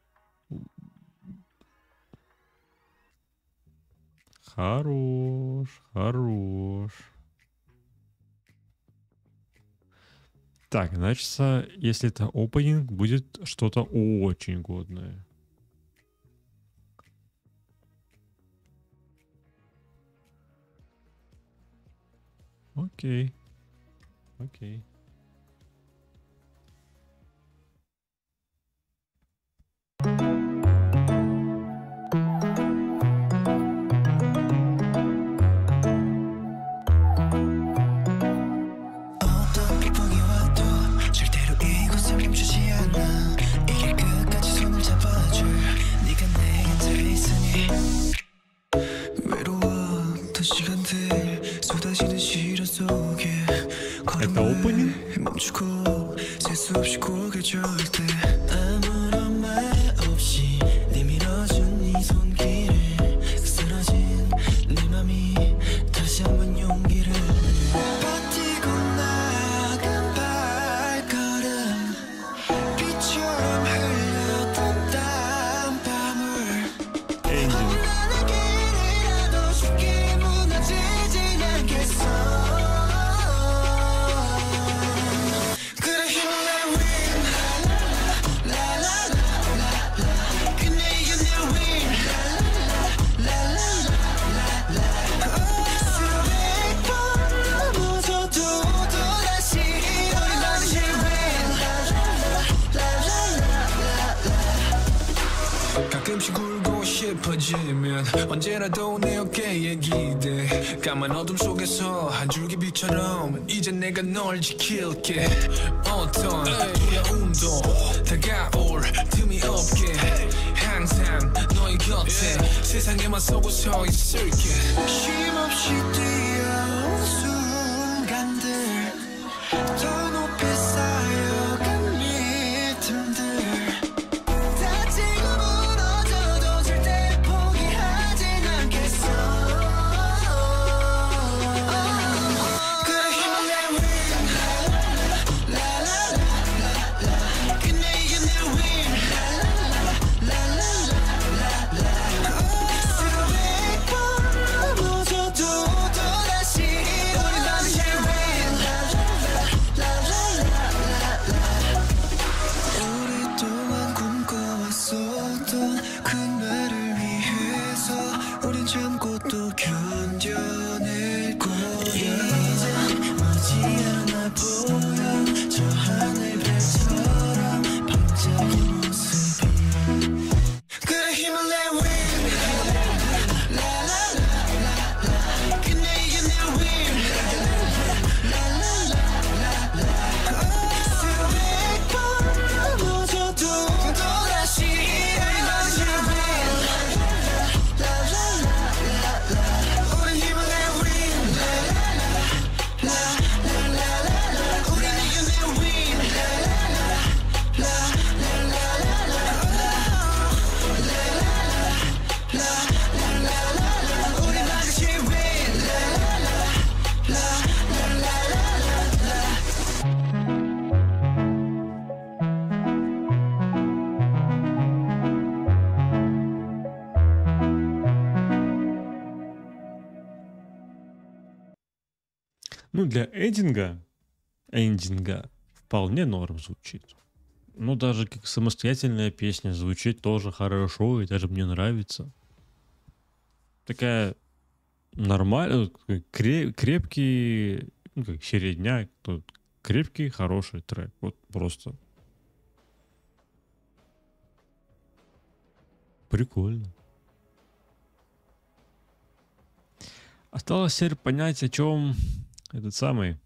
Хорош, хорош. Так, значит, если это опенинг, будет что-то очень годное. Окей. Окей. 어떻게 포기와도 절대로 이곳을 멈추지 않아 이 길 끝까지 손을 잡아줄 네가 내 곁에 있으니 외로웠던 시간들 쏟아지는 시련 속에 Это опенинг? 멈추고 셀 수 없이 고개 졸 때 아무런 말 없이 내밀어준 네 손길을 쓰러진 내 맘이 다시 한번 용기를 버티고 나간 발걸음 빛처럼 흘렸던 땀방울 Эндинг. 험난한 길이라도 쉽게 무너지진 않겠어 그래 힘을 내 win 라라라라라 그네 이겨 내 win 라라라라라 수백 번 넘어져도 또다시 우리 다시 win 라라라라라 가끔씩 울고 싶어지면 언제라도 내 어깨에 기대 까만 어둠 속에서 한 줄기 빛처럼 이제 내가 널 지킬게 어떤 두려움도 다가올 틈이 없게 항상 너의 곁에 세상에 맞서고 서 있을게 쉼없이 뛰어온 순간들 더 높이 쌓여간 믿음들 다치고 무너져도 절대 포기하진 않겠어 그래 힘을 내 win 라라라라라 그네 이겨 내 win 라라라라라 수백 번 넘어져도 또다시 우리 다시 win 라라라라라 오랫동안 꿈꿔왔었던 그날을 위해서 우린 참고 또 견뎌낼 거야 이제 머지않아 보여 저 하늘 별처럼 반짝인 모습이 그래 힘을 내 win 라라라라라 그네 이겨 내 win 수백 번 넘어져도 또다시 우리 다시 win 라라라라라 우린 힘을 내 win 라라라라라 우린 이겨 내 win 라라라라라 우린 다시 win Ну, для эндинга, эндинга вполне норм звучит. Ну, даже как самостоятельная песня звучит тоже хорошо, и даже мне нравится. Такая нормальная, крепкий, ну, как середняк, тут крепкий, хороший трек. Вот просто. Прикольно. Осталось теперь понять, о чем этот самый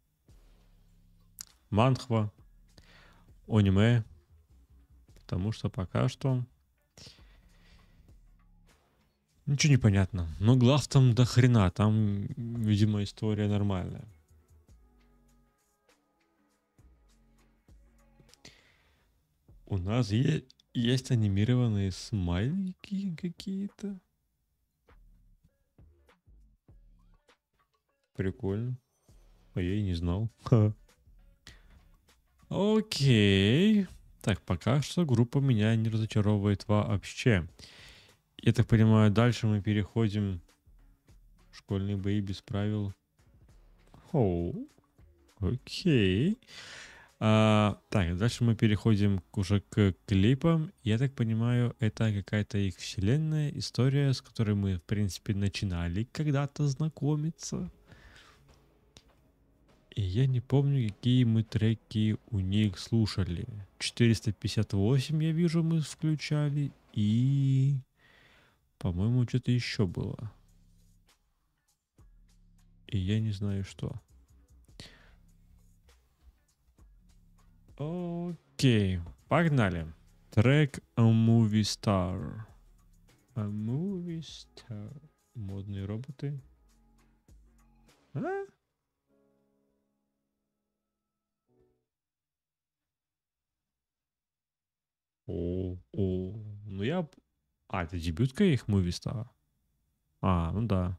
манхва, аниме, потому что пока что ничего не понятно. Но глав там до хрена, там, видимо, история нормальная. У нас е- есть анимированные смайлики какие-то. Прикольно. А я и не знал. Ха. Окей. Так, пока что группа меня не разочаровывает вообще. Я так понимаю, дальше мы переходим в школьные бои без правил. Оу. Окей. А, так, дальше мы переходим к- уже к клипам. Я так понимаю, это какая-то их вселенная, история, с которой мы, в принципе, начинали когда-то знакомиться. И я не помню, какие мы треки у них слушали. четыреста пятьдесят восемь, я вижу, мы включали. И, по-моему, что-то еще было. И я не знаю, что. Окей, погнали. Трек A Movie Star. A Movie Star. Модные роботы. А? О, о, ну я... п- А, это дебютка их Movie Star? А, ну да.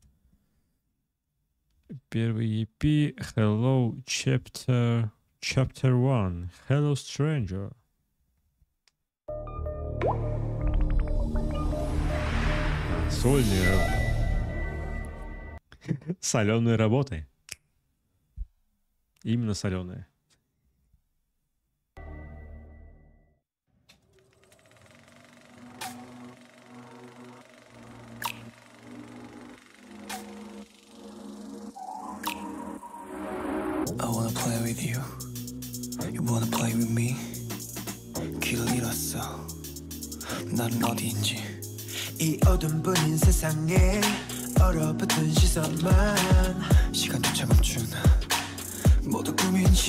Первый и пи Hello Chapter... Chapter one. Hello Stranger. Сольные соленые работы. Именно соленые. I wanna play with you. You wanna play with me. 길을 잃었어. 나는 어디인지. 이 어둠 뿐인 세상에 얼어붙은 시선만 시간조차 멈추나. 모두 꿈인지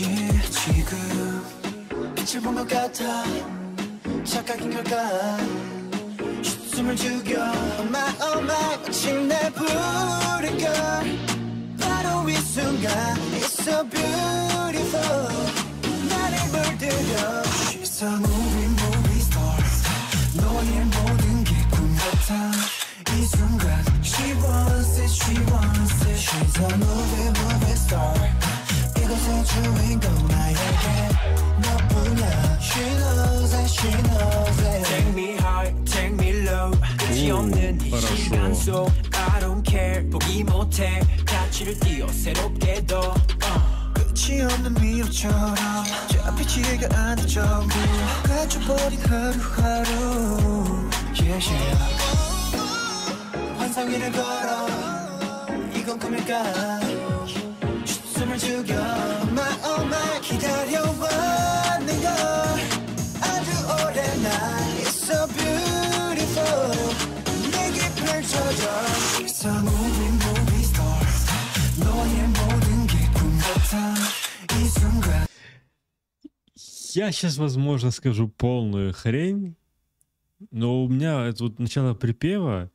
지금 빛을 본 것 같아. 착각인 걸까. 숨을 죽여. Oh my oh my 마침내 부를 걸. 바로 이 순간 It's so beautiful. 나를 물들여. She's a movie movie star. 너의 모든 게 꿈 같아. 이 순간 She wants it she wants it. She's a movie movie star. 이곳의 주인공 나에게 너뿐이야. She knows it she knows it. Take me high take me low. 끝이 없는 이 хорошо. 시간 속 I don't care 포기 못해 가치를 띄워 새롭게 더 uh. 끝이 없는 미로처럼 잡히지가 않을 정도 갇혀버린 하루하루 yeah, yeah. 환상 위를 걸어 이건 꿈일까 숨을 죽여 Oh my oh my 기다려왔는 걸 아주 오랜 날 It's so beautiful 내게 펼쳐져 It's a movie movie star 너의 모든 게 꿈 같아 이 순간 Я сейчас, возможно, скажу полную хрень, но у меня это вот начало припева.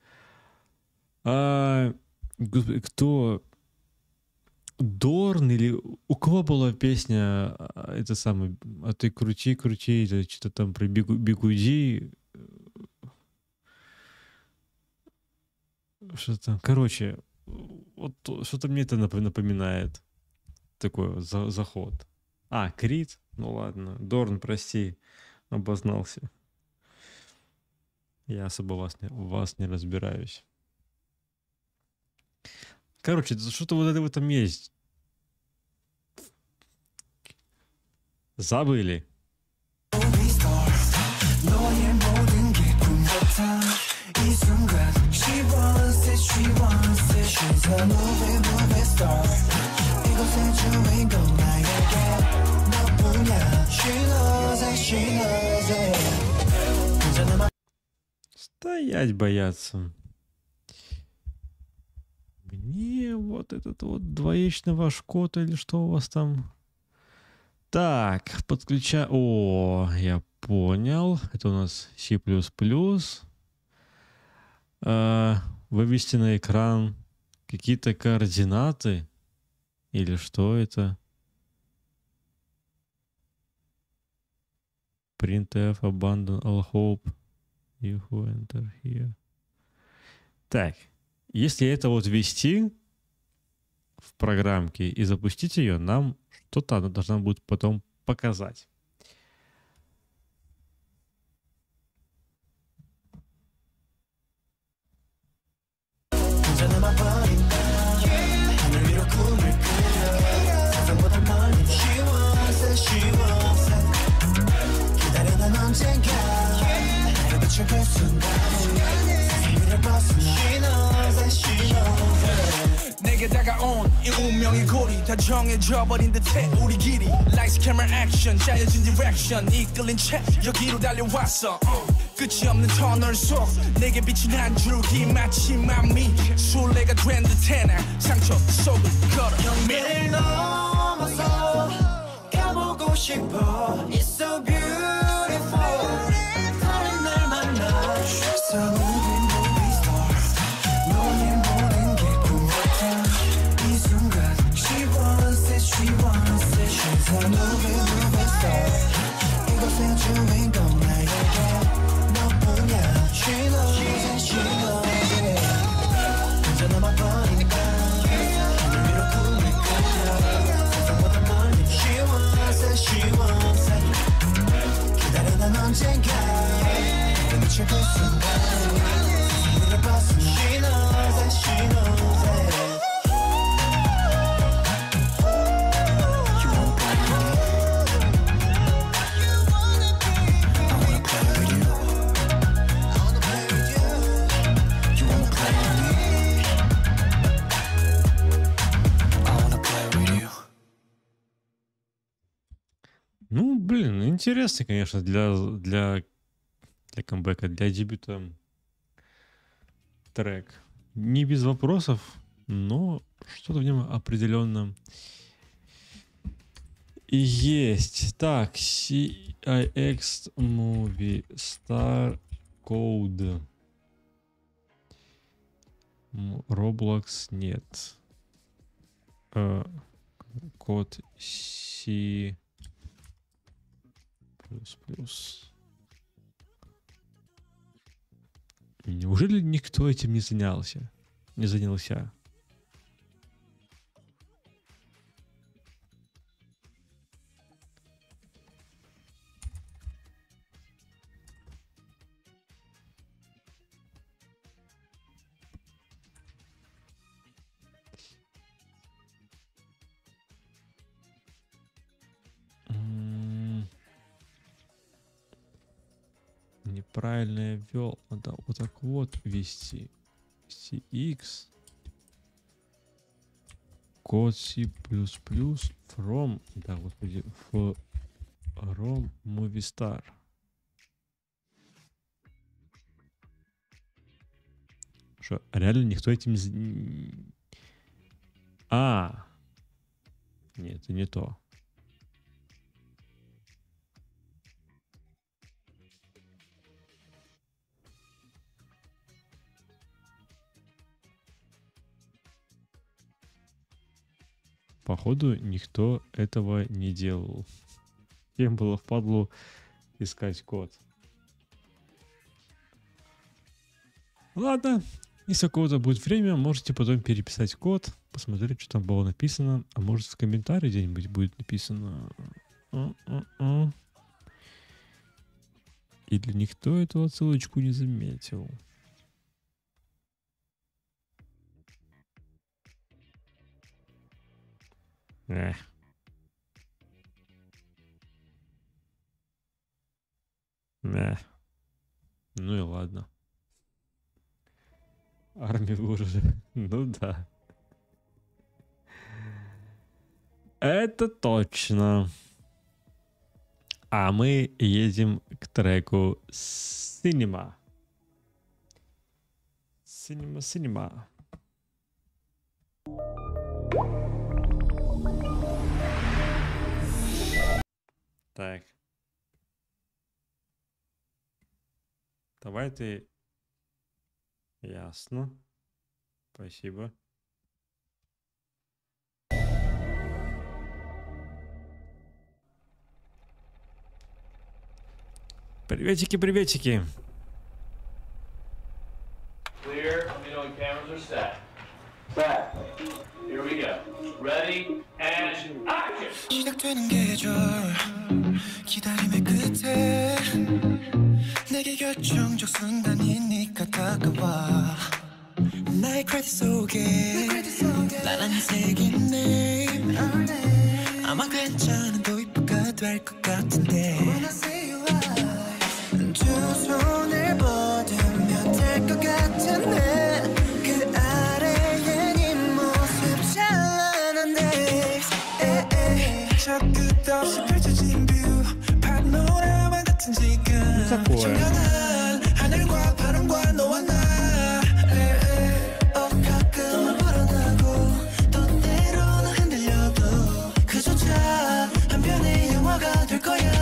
А, господи, кто? Дорн или у кого была песня, а, это самое, а ты крути, крути, это что-то там про бигу- бигуди, что там, короче, вот то- что-то мне это напо- напоминает, такой вот за- заход. А, Крид? Ну ладно, Дорн, прости, обознался. Я особо вас не, в вас не разбираюсь. Короче, это что-то вот это в этом есть. Забыли. movie star 너의 모든 게 꿈 같아 이 순간 She wants it she wants it She's a movie movie star 이곳의 주인공 나에게 너뿐이야 She knows it she knows it 혼자는 Стоять бояться. Мне вот этот вот двоичный ваш код или что у вас там? Так, подключа... О, я понял. Это у нас C++. А, вывести на экран какие-то координаты? Или что это? Printf, abandon all hope. You who enter here. Так, если это вот ввести, в программке и запустить ее, нам что-то она должна будет потом показать. 내게 다가온 이 운명의 고리 다 정해져 버린 듯해 우리 길이 Lights, camera, action 짜여진 direction 이끌린 채 여기로 달려왔어 uh. 끝이 없는 터널 속 내게 비친 한 줄기 마치 맘이 술래가 된 듯해 나 상처 속을 걸어 영미를 넘어서 가보고 싶어 It's so beautiful 다른 날 만나 So moving movie star 너의 모든 게 꿈같아 이 순간 She wants it, she wants it She's a moving movie star 이곳의 주인공 나에게 너뿐이야 She knows it, she knows it 혼자 남아버린다 하늘 위로 꿈을 꾸려 세상보다 멀리 She wants it, she wants it 기다리는 언젠가 내게 미칠 그 순간 세상을 봤어 She knows it, she knows it You wanna play with me? I wanna play with you I wanna play with you You wanna play with me? I wanna play with you Ну, блин, интересный, конечно, для, для, для камбэка, для дебюта трек. Не без вопросов, но что-то в нем определенно есть. Так, си ай экс Movie Star Code. М, Roblox нет. Э, Код C плюс плюс. Неужели никто этим не занялся? Не занялся? М, Неправильно я ввел. Надо вот так вот ввести. си икс. Код C++ from. Да, господи. From Movistar. Что, реально никто этим... не з- А. Нет, это не то. Походу, никто этого не делал. Всем было впадлу искать код. Ладно, если у кого-то будет время, можете потом переписать код, посмотреть, что там было написано. А может, в комментарии где-нибудь будет написано... «А-а-а». Или никто эту отсылочку не заметил. Эх. Эх. Ну и ладно. Армия уже. Ну да. Это точно. А мы едем к треку Cinema. Cinema, Cinema. Так. Давай ты... Ясно. Спасибо. Приветики, приветики. Clear. Let me know when cameras are set. Here we go. Ready and action. 시작되는 계절 기다림의 끝에 내게 결정적 순간이니까 다가와 나의 크레딧 속에 나란히 새긴 name 아마 괜찮은 도입부가 될 것 같은데 두 손을 뻗으면 될 것 같은데 그 아래에 네 모습 찬란한데 저 끝없이 펼쳐진 뷰 파노라마 같은 지금 청량한 하늘과 바람과 너와 나 어, 가끔은 불어나고 또 때로는 흔들려도 그조차 한편의 영화가 될 거야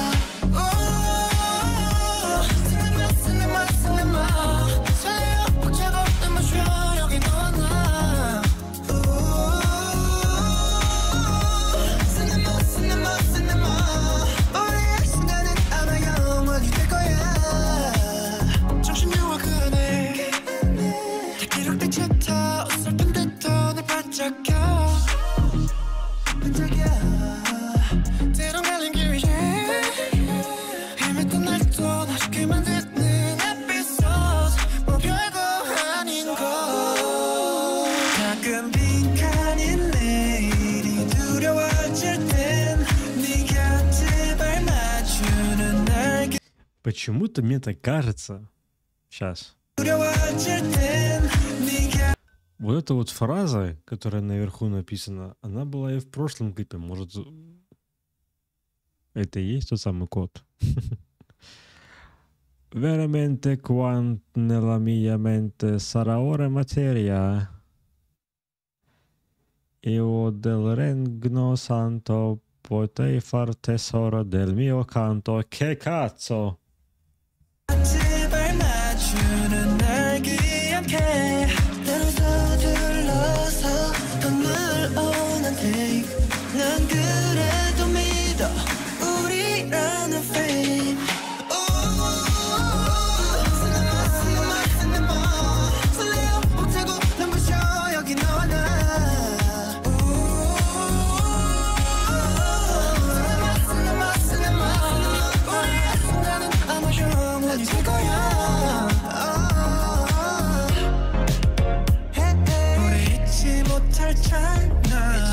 Почему-то мне так кажется. Сейчас. Вот эта вот фраза, которая наверху написана, она была и в прошлом клипе. Может, это и есть тот самый код? Veramente quant nella mia mente sarà ora materia. Io del regno santo potei far tesoro del mio canto. Che cazzo? 난 그래도 믿어 우리라는 fame 쓰나마 쓰나마 설레어 벅차고 눈부셔 여기 너와 나 쓰나마 쓰나마 우리의 순간은 아마 영원히 될 거야 오래 잊지 못할 찰나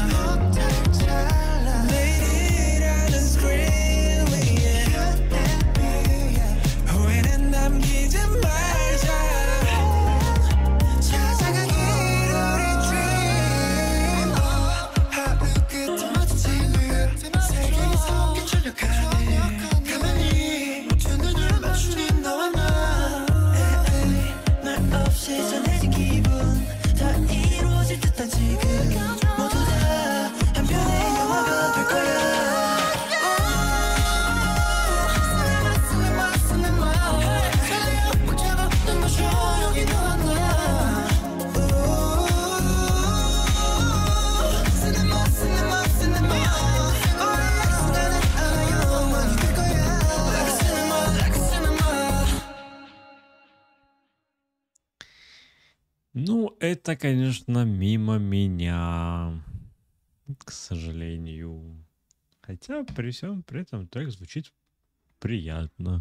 Ну, это, конечно, мимо меня, к сожалению. Хотя при всем при этом трек звучит приятно.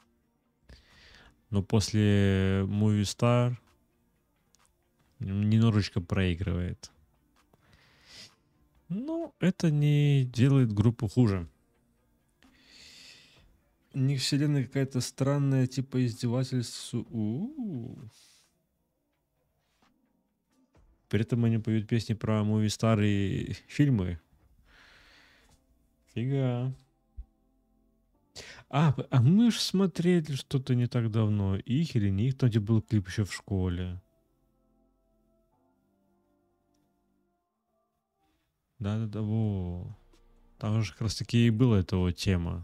Но после Movie Star немножечко проигрывает. Но это не делает группу хуже. У них вселенная какая-то странная, типа издевательство. У-у-у. При этом они поют песни про Movie Star и фильмы. Фига. А, а мы же смотрели что-то не так давно. Их или не их, там где был клип еще в школе. Да-да-да, во. Там же как раз таки и была эта вот тема.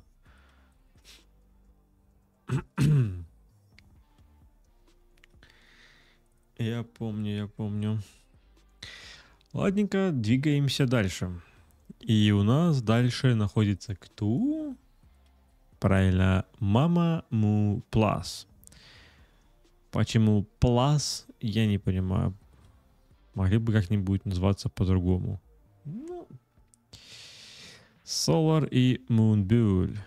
Я помню, я помню. Ладненько, двигаемся дальше. И у нас дальше находится кто? Правильно, Mamamoo Plus. Почему Plus, я не понимаю. Могли бы как-нибудь называться по-другому. Ну, Solar и Moonbull.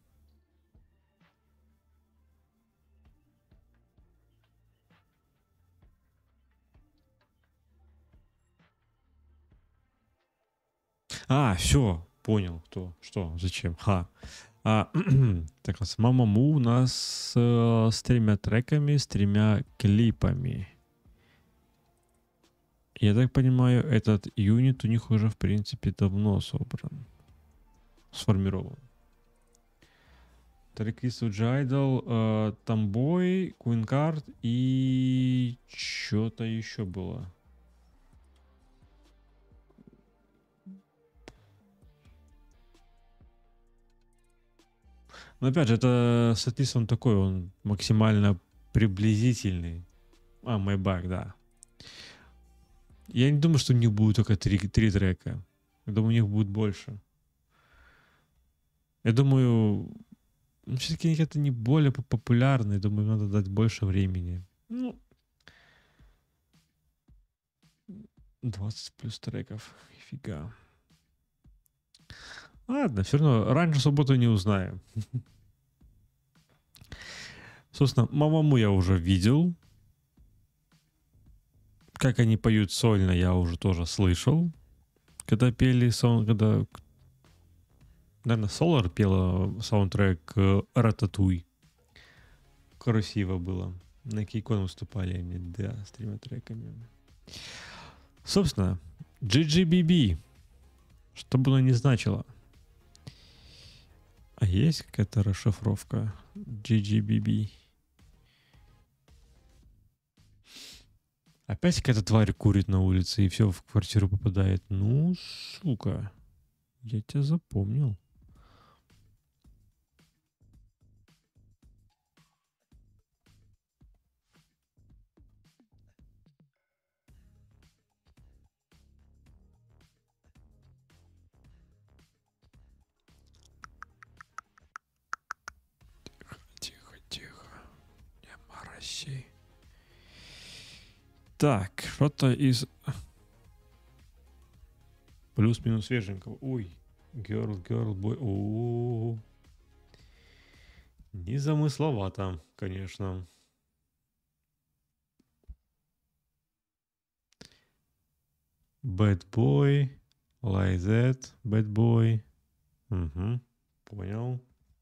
А, все, понял, кто, что, зачем. Ха. А, так, Мамаму у нас э, с тремя треками, с тремя клипами. Я так понимаю, этот юнит у них уже, в принципе, давно собран. Сформирован. Трек-лист у G-Idol, э, Tomboy, Queen Card и что-то еще было. Но опять же, это сет-лист, он такой, он максимально приблизительный. А, My Back, да. Я не думаю, что у них будет только три, три трека. Я думаю, у них будет больше. Я думаю, ну, все-таки это не более популярно. Я думаю, надо дать больше времени. Ну, двадцать плюс треков. Фига. Ладно, все равно раньше субботу не узнаем. Собственно, Мамаму я уже видел. Как они поют сольно, я уже тоже слышал. Когда пели сон, когда, наверное, Solar пела саундтрек Рататуй. Красиво было. На Кейкон выступали они, да, с тремя треками. Собственно, джи джи би би. Что бы оно ни значило. А есть какая-то расшифровка джи джи би би? Опять какая-то тварь курит на улице и все в квартиру попадает. Ну, сука. Я тебя запомнил. Тихо, тихо. Не мороси. Так, что-то из... Плюс-минус свеженького. Ой, girl, girl, boy. О-о-о. Незамысловато, конечно. Bad boy, like that, bad boy. Угу, понял.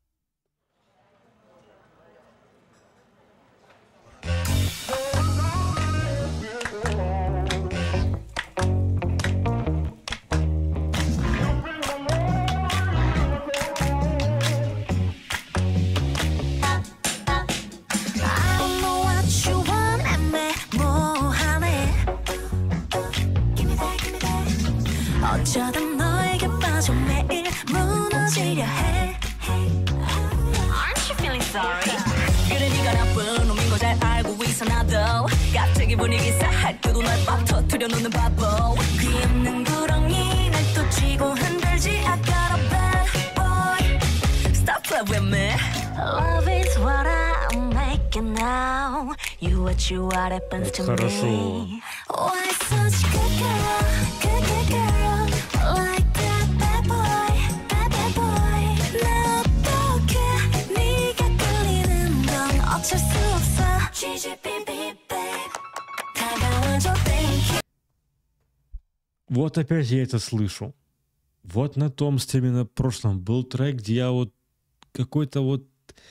어쩌다 너에게 빠져 매일 무너지려 해. Aren't you feeling sorry? 그래 네가 나쁜 놈인 거 잘 알고 있어 나도. 갑자기 분위기 싸할 때도 날 빡 터뜨려 놓는 바보. 귀 없는 구렁이 날 또 쥐고 흔들지. I got a bad boy. Stop playing with me. Love is what I'm making now. You what you are happens to me. Why such good girl, good good girl, like that bad boy, bad bad boy. 나 어떡해 네가 끌리는 건 어쩔 수 없어. джи джи би би, babe. 다가와줘, thank you. Вот опять я это слышу. Вот на том стриме на прошлом был трек, где я вот какой-то вот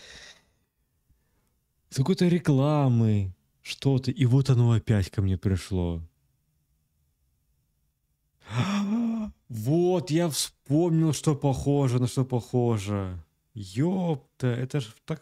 с какой-то рекламы что-то, и вот оно опять ко мне пришло. Вот, я вспомнил, что похоже, на что похоже. Ёпта, это же так...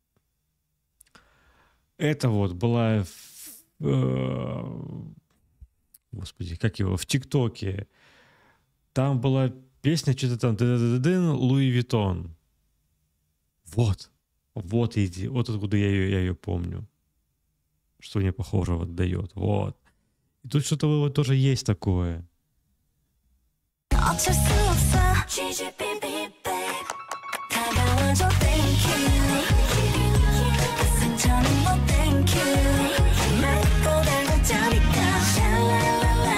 Это вот была... Э... Господи, как его? В ТикТоке. Там была песня, что-то там... Луи Виттон. Вот. Вот иди. Вот откуда я ее, я ее помню. Что мне похожего дает. Вот. И тут что-то вот тоже есть такое. 어쩔 수 없어. джи джи би би, babe. 다가와줘, thank you. 상처는 뭐 thank you. 맑고 달고 짜니까 샬랄랄라.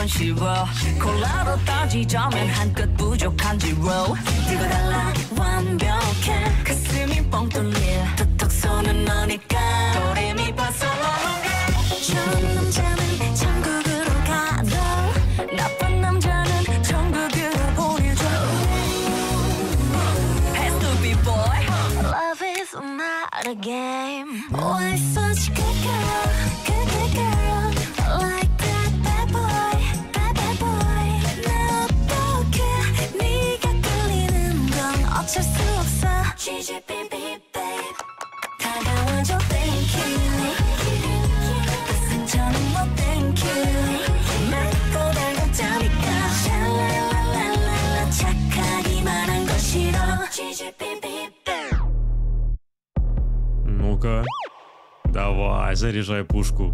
싫어 콜라로 따지자면 한 끗 부족한지로 네가 달라 완벽해 가슴이 뻥 뚫릴 툭툭 쏘는 너니까 도레미파솔라노게 좋은 남자는 천국으로 가도 나쁜 남자는 천국으로 보내줘 Has to be boy Love is not a game Why such good girl Good good girl Like that bad boy Bad bad boy 나 어떡해 네가 끌리는 건 어쩔 수 없어 지지비비 babe 다가와줘 thank you 상처는 뭐 thank you 맵고 달고 짜니까 샬랄랄랄랄라 착하기만 한 건 싫어 지지비비 babe Ну-ка, давай, заряжай пушку.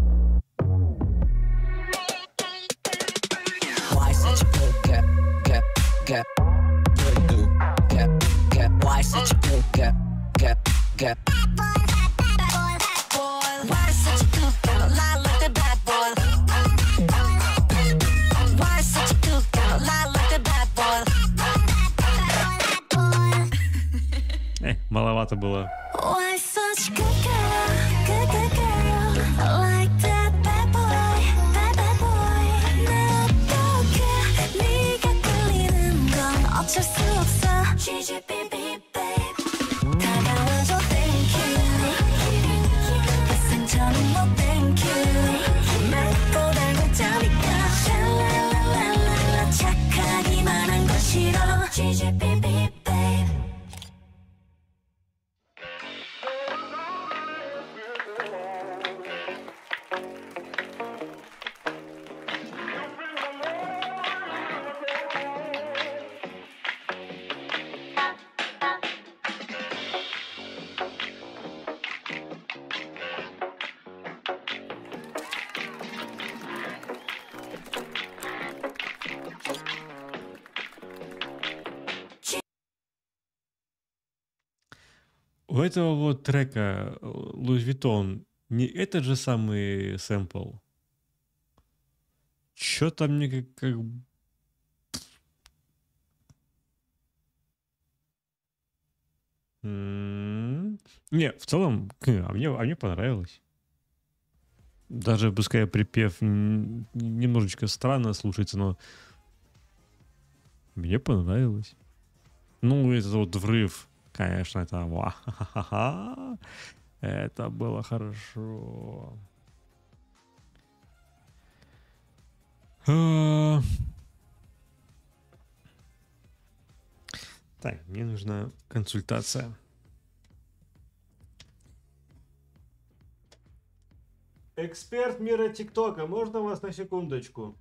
Why such a good girl? Girl, girl, good girl, girl, girl. Why such a good girl? Girl, girl. Why such a good girl? Lie like the bad boy. Why such a good girl? Lie like the bad boy. Э, маловато было. Why such a good girl? Good, good girl. Like that bad boy, bad, bad boy. 나 어떡해 네가 끌리는 건 어쩔 수 없어 지지비비 babe 다가와줘 thank you 그 상처는 뭐 thank you 맵고 달고 짜니까 샬랄랄랄랄라 착하기만 한 건 싫어 지지비비 babe У этого вот трека Louis Vuitton не этот же самый сэмпл? Чё-то мне как... как... М-м-м. Не, в целом, а мне, а мне понравилось. Даже пускай припев н- немножечко странно слушается, но мне понравилось. Ну, этот вот врыв, конечно, это ва-ха-ха-ха. Это было хорошо. А. Так, мне нужна консультация. Эксперт мира ТикТока, можно вас на секундочку?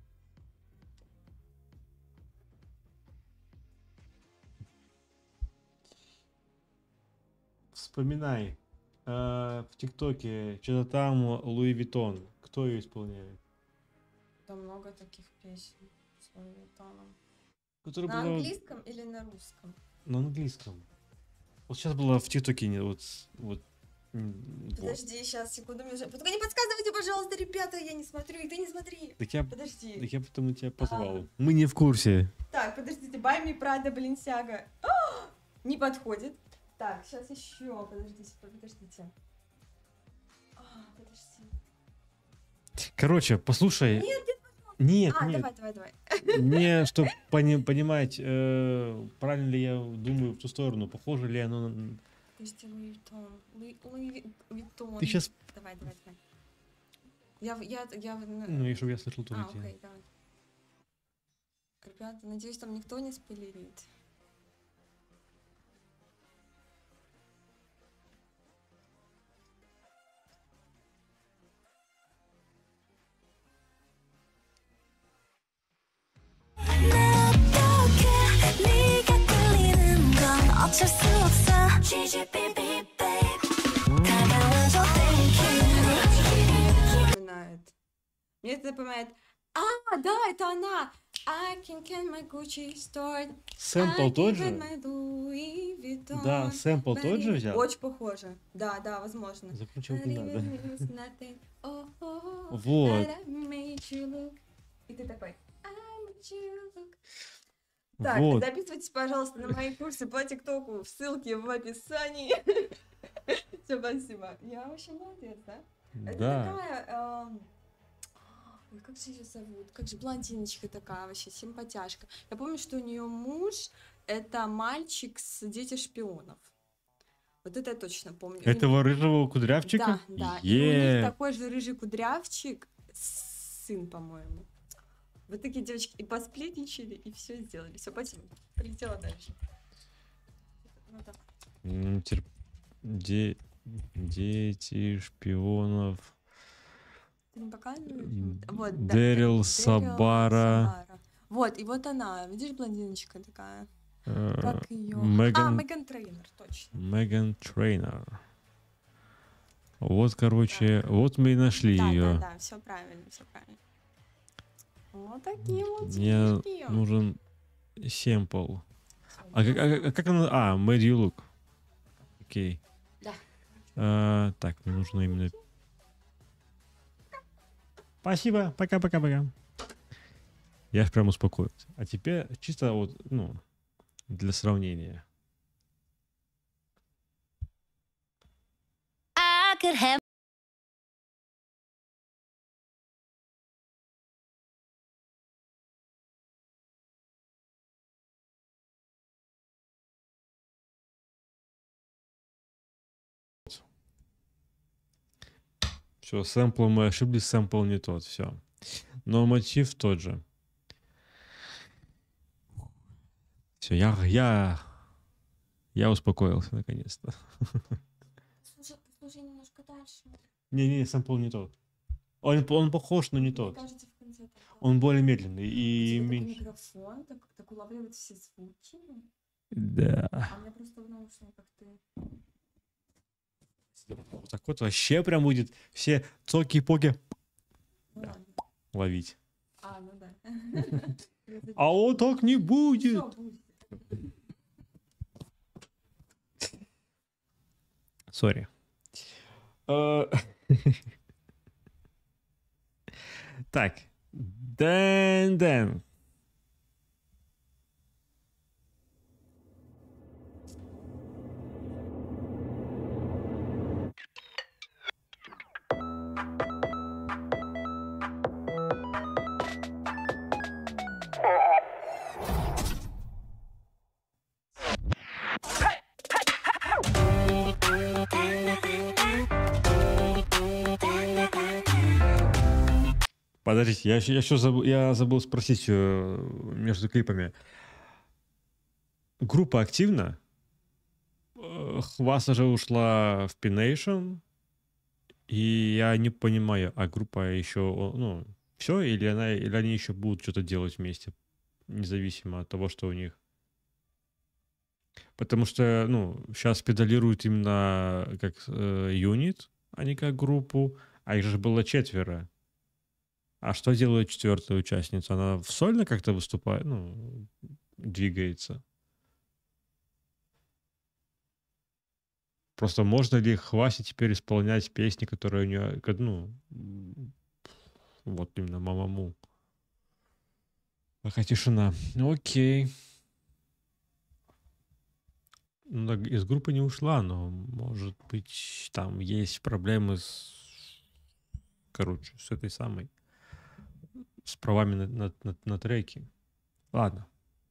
Вспоминай. э, в ТикТоке что-то там Луи Виттон. Кто ее исполняет? Там много таких песен с Луи Виттоном. Которая На была английском или на русском? на английском. Вот сейчас была в ТикТоке, не- вот, вот, м, вот. Подожди, сейчас, секунду, мне уже... Только не подсказывайте, пожалуйста, ребята, я не смотрю, и ты не смотри. Так я, Подожди. так я потому тебя позвал. Мы не в курсе. Так, подождите, Buy Me Prada, Balenciaga. А! Не подходит. Так, сейчас еще, подождите, подождите. А, подожди. Короче, послушай. Нет, нет, Нет, а, нет. давай, давай, давай. Мне, чтобы понимать, э, правильно ли я думаю в ту сторону, похоже ли оно на... Подожди, Луи Виттон. Луи, Луи Ви- Виттон. Ты сейчас... Давай, давай, давай. Я, в- я, я... в- Ну, и чтобы я слышал тоже А, тебя. окей, давай. Ребята, надеюсь, там никто не спойлерит. 나 어떡해 네가 끌리는 건 어쩔 수 없어 지지비비 babe 다가와줘 thank you Напоминает. Мне это напоминает... А, да, это она! I can get my Gucci store. Сэмпл I тот can же? get my Louis Vuitton. Да, сэмпл тот же взял? Очень похоже. Да, да, возможно. Заключил не надо. Living is nothing. Oh, oh, oh, Вот. that I made you look. И ты такой I'm a joke. Так, Вот. записывайтесь, пожалуйста, на мои курсы по ТикТоку в ссылке в описании. Все, спасибо. Я вообще молодец, да? Это Да. такая... эм, Ой, как же ее зовут? Как же блондиночка такая вообще, симпатяшка. Я помню, что у нее муж — это мальчик с «Дети шпионов». Вот это я точно помню. И у Этого рыжего кудрявчика? Да, да. И у Е. них такой же рыжий кудрявчик, сын, по-моему. Вот такие девочки и посплетничали, и все сделали. Все, спасибо. Полетела дальше. Ну, так. М, терп- де- Дети шпионов. Ты не показываешь? М, Вот, да, Дэрил Дэрил Сабара. Сабара. Вот, и вот она, видишь, блондиночка такая. э, Как ее? А, Меган Меган Трейнер, точно. Меган Трейнер. Вот, короче, вот мы и нашли Да, ее. да, да, все правильно, все правильно. Вот такие вот Мне фишки. нужен семпл. А как, а, а как она? А, Made You Look. Окей. Да. А, так, мне нужно именно... Спасибо, пока-пока-пока. Я ж прям успокоился. А теперь чисто вот, ну, для сравнения. I could have Все, сэмплом мы ошиблись, сэмпл не тот, все. Но мотив тот же. Все, я, я, я успокоился наконец-то. Слушай, послушай немножко дальше. Не-не, сэмпл не тот. Он, он похож, но не Мне тот. кажется, в конце такой- Он более медленный у и тебя такой меньше. микрофон, так, так улавливает все звуки. Да. А у меня просто в наушниках ты. Вот так вот вообще прям будет все цоки-поки Ну Да. ладно. ловить. А, ну да. А вот так не будет. Всё будет. Сори. Э, Так. Дэн Дэн. Подождите, я еще, я еще забыл, я забыл спросить э, между клипами. Группа активна? Э, Хваса же ушла в P-Nation, и я не понимаю, а группа еще, о, ну, все, или она, или они еще будут что-то делать вместе, независимо от того, что у них. Потому что, ну, сейчас педалируют именно как э, юнит, а не как группу, а их же было четверо. А что делает четвертая участница? Она в сольно как-то выступает, ну, двигается. Просто можно ли Хвасе теперь исполнять песни, которые у нее, ка- ну, м, вот именно Мамаму. Пока тишина. Ну, окей. Ну, так из группы не ушла, но, может быть, там есть проблемы с, короче, с этой самой, с правами на, на, на- на треки. Ладно.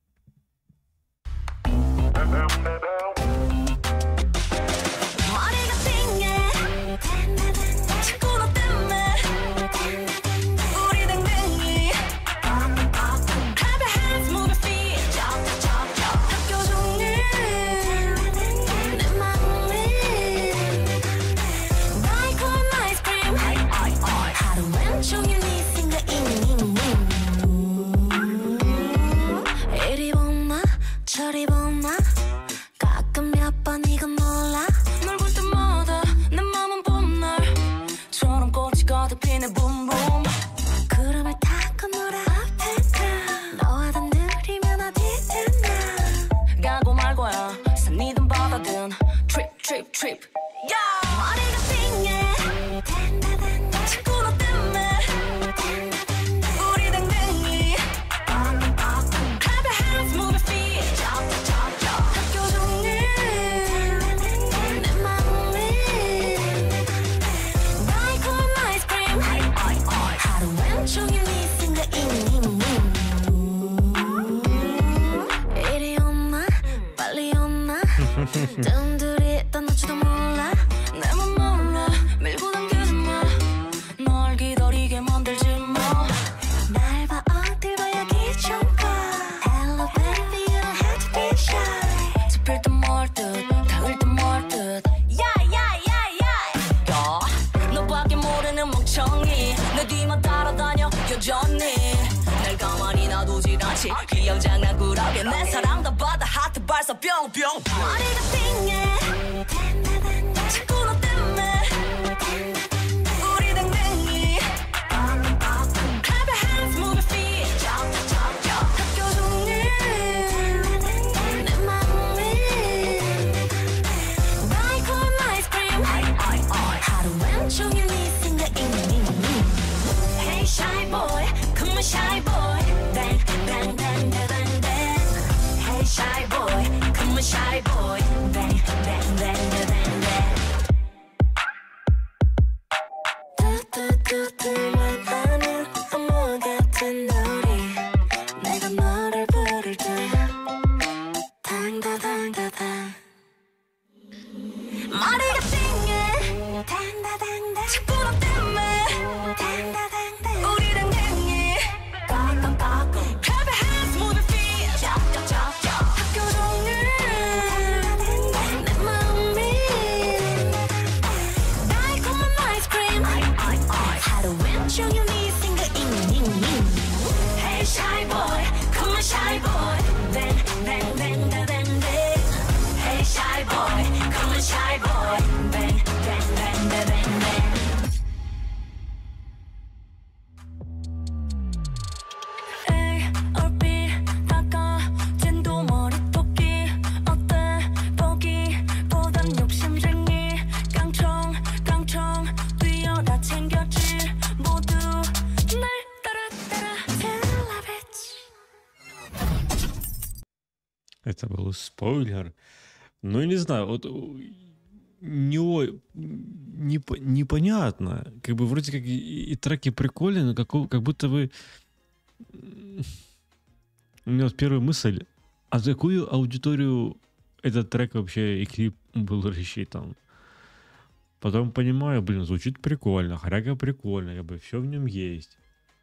머리가 띵해 자꾸 너 때문에 우리 당당히 Clap your hands, move your feet 학교 종일 내 맘에 나의 콜 아이스크림 하루 왼쪽에 네 생각이 이리 보나 저리 보나 가끔 몇 번 이건 몰라 널 볼 때마다 내 맘은 봄날처럼 꽃이 가득 피네 붐붐 구름을 타고 놀아 앞에가 너와 단둘이면 어디든 나 가고 말 거야 산이든 바다든 트립 트립 트립 머리가 띵해 자꾸 너 때문에 우리 당당히 딴 너지도 몰라 내 맘 몰라 밀고 당기지 마널 기다리게 만들지 마 날 봐 어딜 봐야 기존가 Hello baby you don't have to be shy 짚을 듯 말 듯 닿을 듯 말 듯 야야야야야 너밖에 모르는 멍청이 내 뒤만 따라다녀 여전히 날 가만히 놔두질 않지 그냥 장난꾸러기 내 사랑 다 받아 하트 발사 뿅뿅 머리가 띵해 자꾸 너 때문에 우리 댕댕이 Clap your hands move your feet 학교 종일 내 맘이 Like on ice cream 하루 왼쪽에 네 생각이 Hey shy boy come on shy boy bang bang bang bang bang Hey shy boy come on shy boy bang bang bang bang bang 뚜뚜뚜뚜만 하는 암호 같은 놀이 내가 너를 부를 때 당다당다당 머리가 띵해 당다당다 자꾸 너 때문에 당다당다 우리 댕댕이 꽉꽉꽉 Clap your hands move your feet 짝짝짝짝 학교 종일 내 맘이 달콤한 아이스크림 하루 왼쪽에 네 생각이 Hey shy boy come on shy boy bang bang bang bang bang bang Hey shy boy come on shy boy bang bang bang bang bang bang 에이 얼핏 다가진 도 머리토끼 어때 보기보단 욕심쟁이 깡총 깡총 뛰어다 챙겼지 모두 날 따라 따라 텔라비치 Это был спойлер. Ну, я не знаю, вот у- не, о- непо- непонятно. Как бы вроде как и, и треки прикольные, но как, у- как будто бы... м, У меня вот первая мысль, а за какую аудиторию этот трек вообще и клип был рассчитан? Потом понимаю, блин, звучит прикольно, хоряга прикольно, как бы все в нем есть.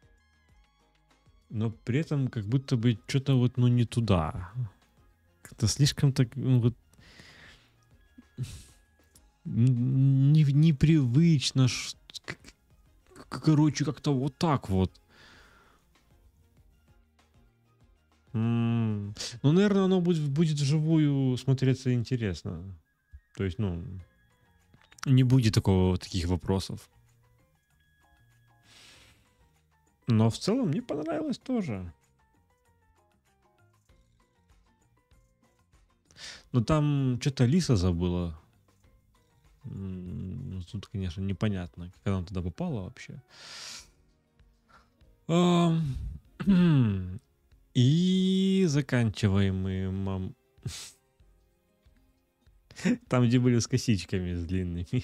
Но при этом как будто бы что-то вот, ну, не туда. Как-то слишком так, ну, вот... н- не- непривычно, ш- к- к- короче, как-то вот так вот. М, Ну, наверное, оно будет, будет вживую смотреться интересно. То есть, ну, не будет такого, таких вопросов. Но в целом мне понравилось тоже. Но там что-то Лиса забыла. М, ну, Тут, конечно, непонятно, как она туда попала вообще. Ам, И заканчиваем мы, мам. Там, где были с косичками, с длинными.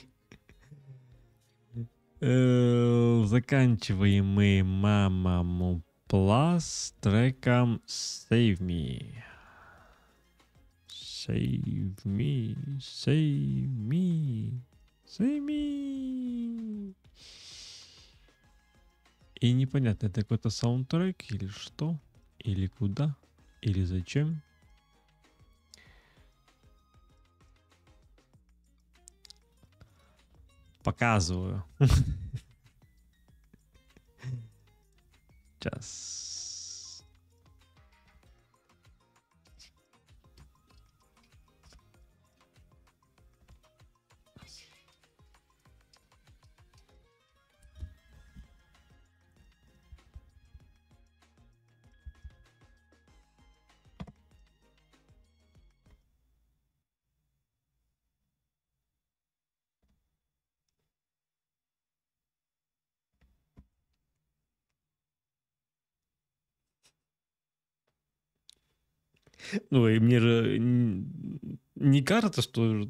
Э, Заканчиваем мы Мамаму Plus с треком Save Me. Save me, save me, save me. И непонятно, это какой-то саундтрек или что, или куда, или зачем. Показываю. Сейчас. Ну, и мне же н- не кажется, что...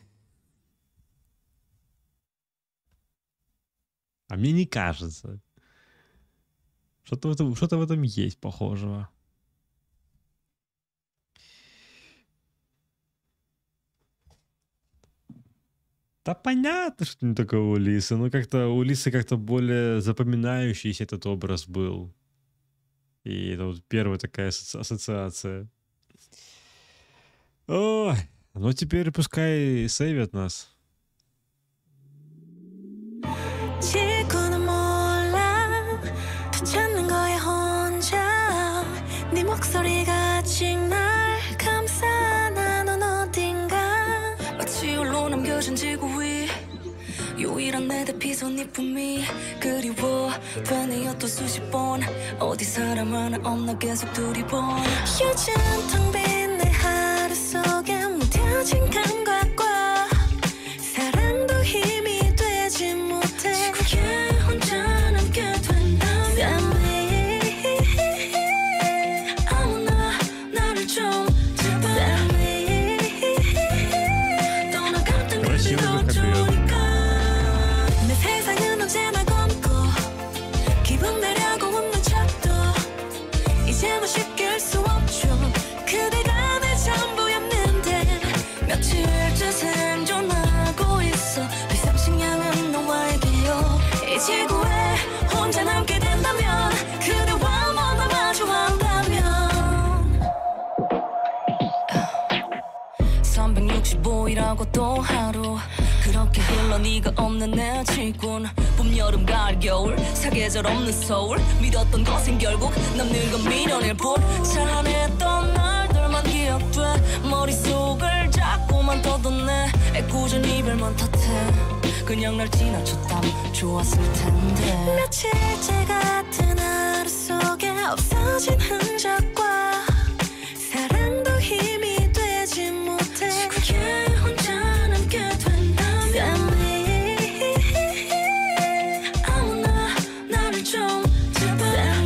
А мне не кажется. Что-то в этом, что-то в этом есть похожего. Да понятно, что не только у Лисы, но как-то у Лисы как-то более запоминающийся этот образ был. И это вот первая такая асоци- ассоциация. Ой, ну теперь пускай сейвят нас. 지구는 몰라 또 찾는 거야 혼자 네 목소리가 아직 날 감싸 넌 어딘가 마치 홀로 남겨진 지구 위 유일한 내 대피소 네 품이 그리워 되뇌어 또 수십 번 어디 사람 하나 없나 계속 두리번 요즘 텅 빈 내 하루 속에 무뎌진 감각과 사랑도 힘이 되지 못해 지구에 혼자 남게 된다면 아무나 나를 좀 제발 떠나갈 땐 그래도 좋으니까 내 세상은 언제나 검고 기분 내려고 웃는 척도 이제 뭐 쉽게 할 수 없죠 그대가 내 전부였는데 며칠째 생존하고 있어 비상식량은 너와의 기억 이 지구에 혼자 남게 된다면 그대와 먼저 마주한다면 삼백육십오 일하고 또 하루 그렇게 흘러 네가 없는 내 지군 봄, 여름, 가을, 겨울 사계절 없는 서울 믿었던 것은 결국 남는 건 미련일 뿐 찬란했던 날들만 기억돼 머릿속을 자꾸만 떠도네 애꿎은 이별만 탓해 그냥 날 지나쳤다면 좋았을 텐데 며칠째 같은 하루 속에 없어진 흔적과 사랑도 힘이 되지 못해 지구에 혼자 남게 된다면 아무나 나를 좀 제발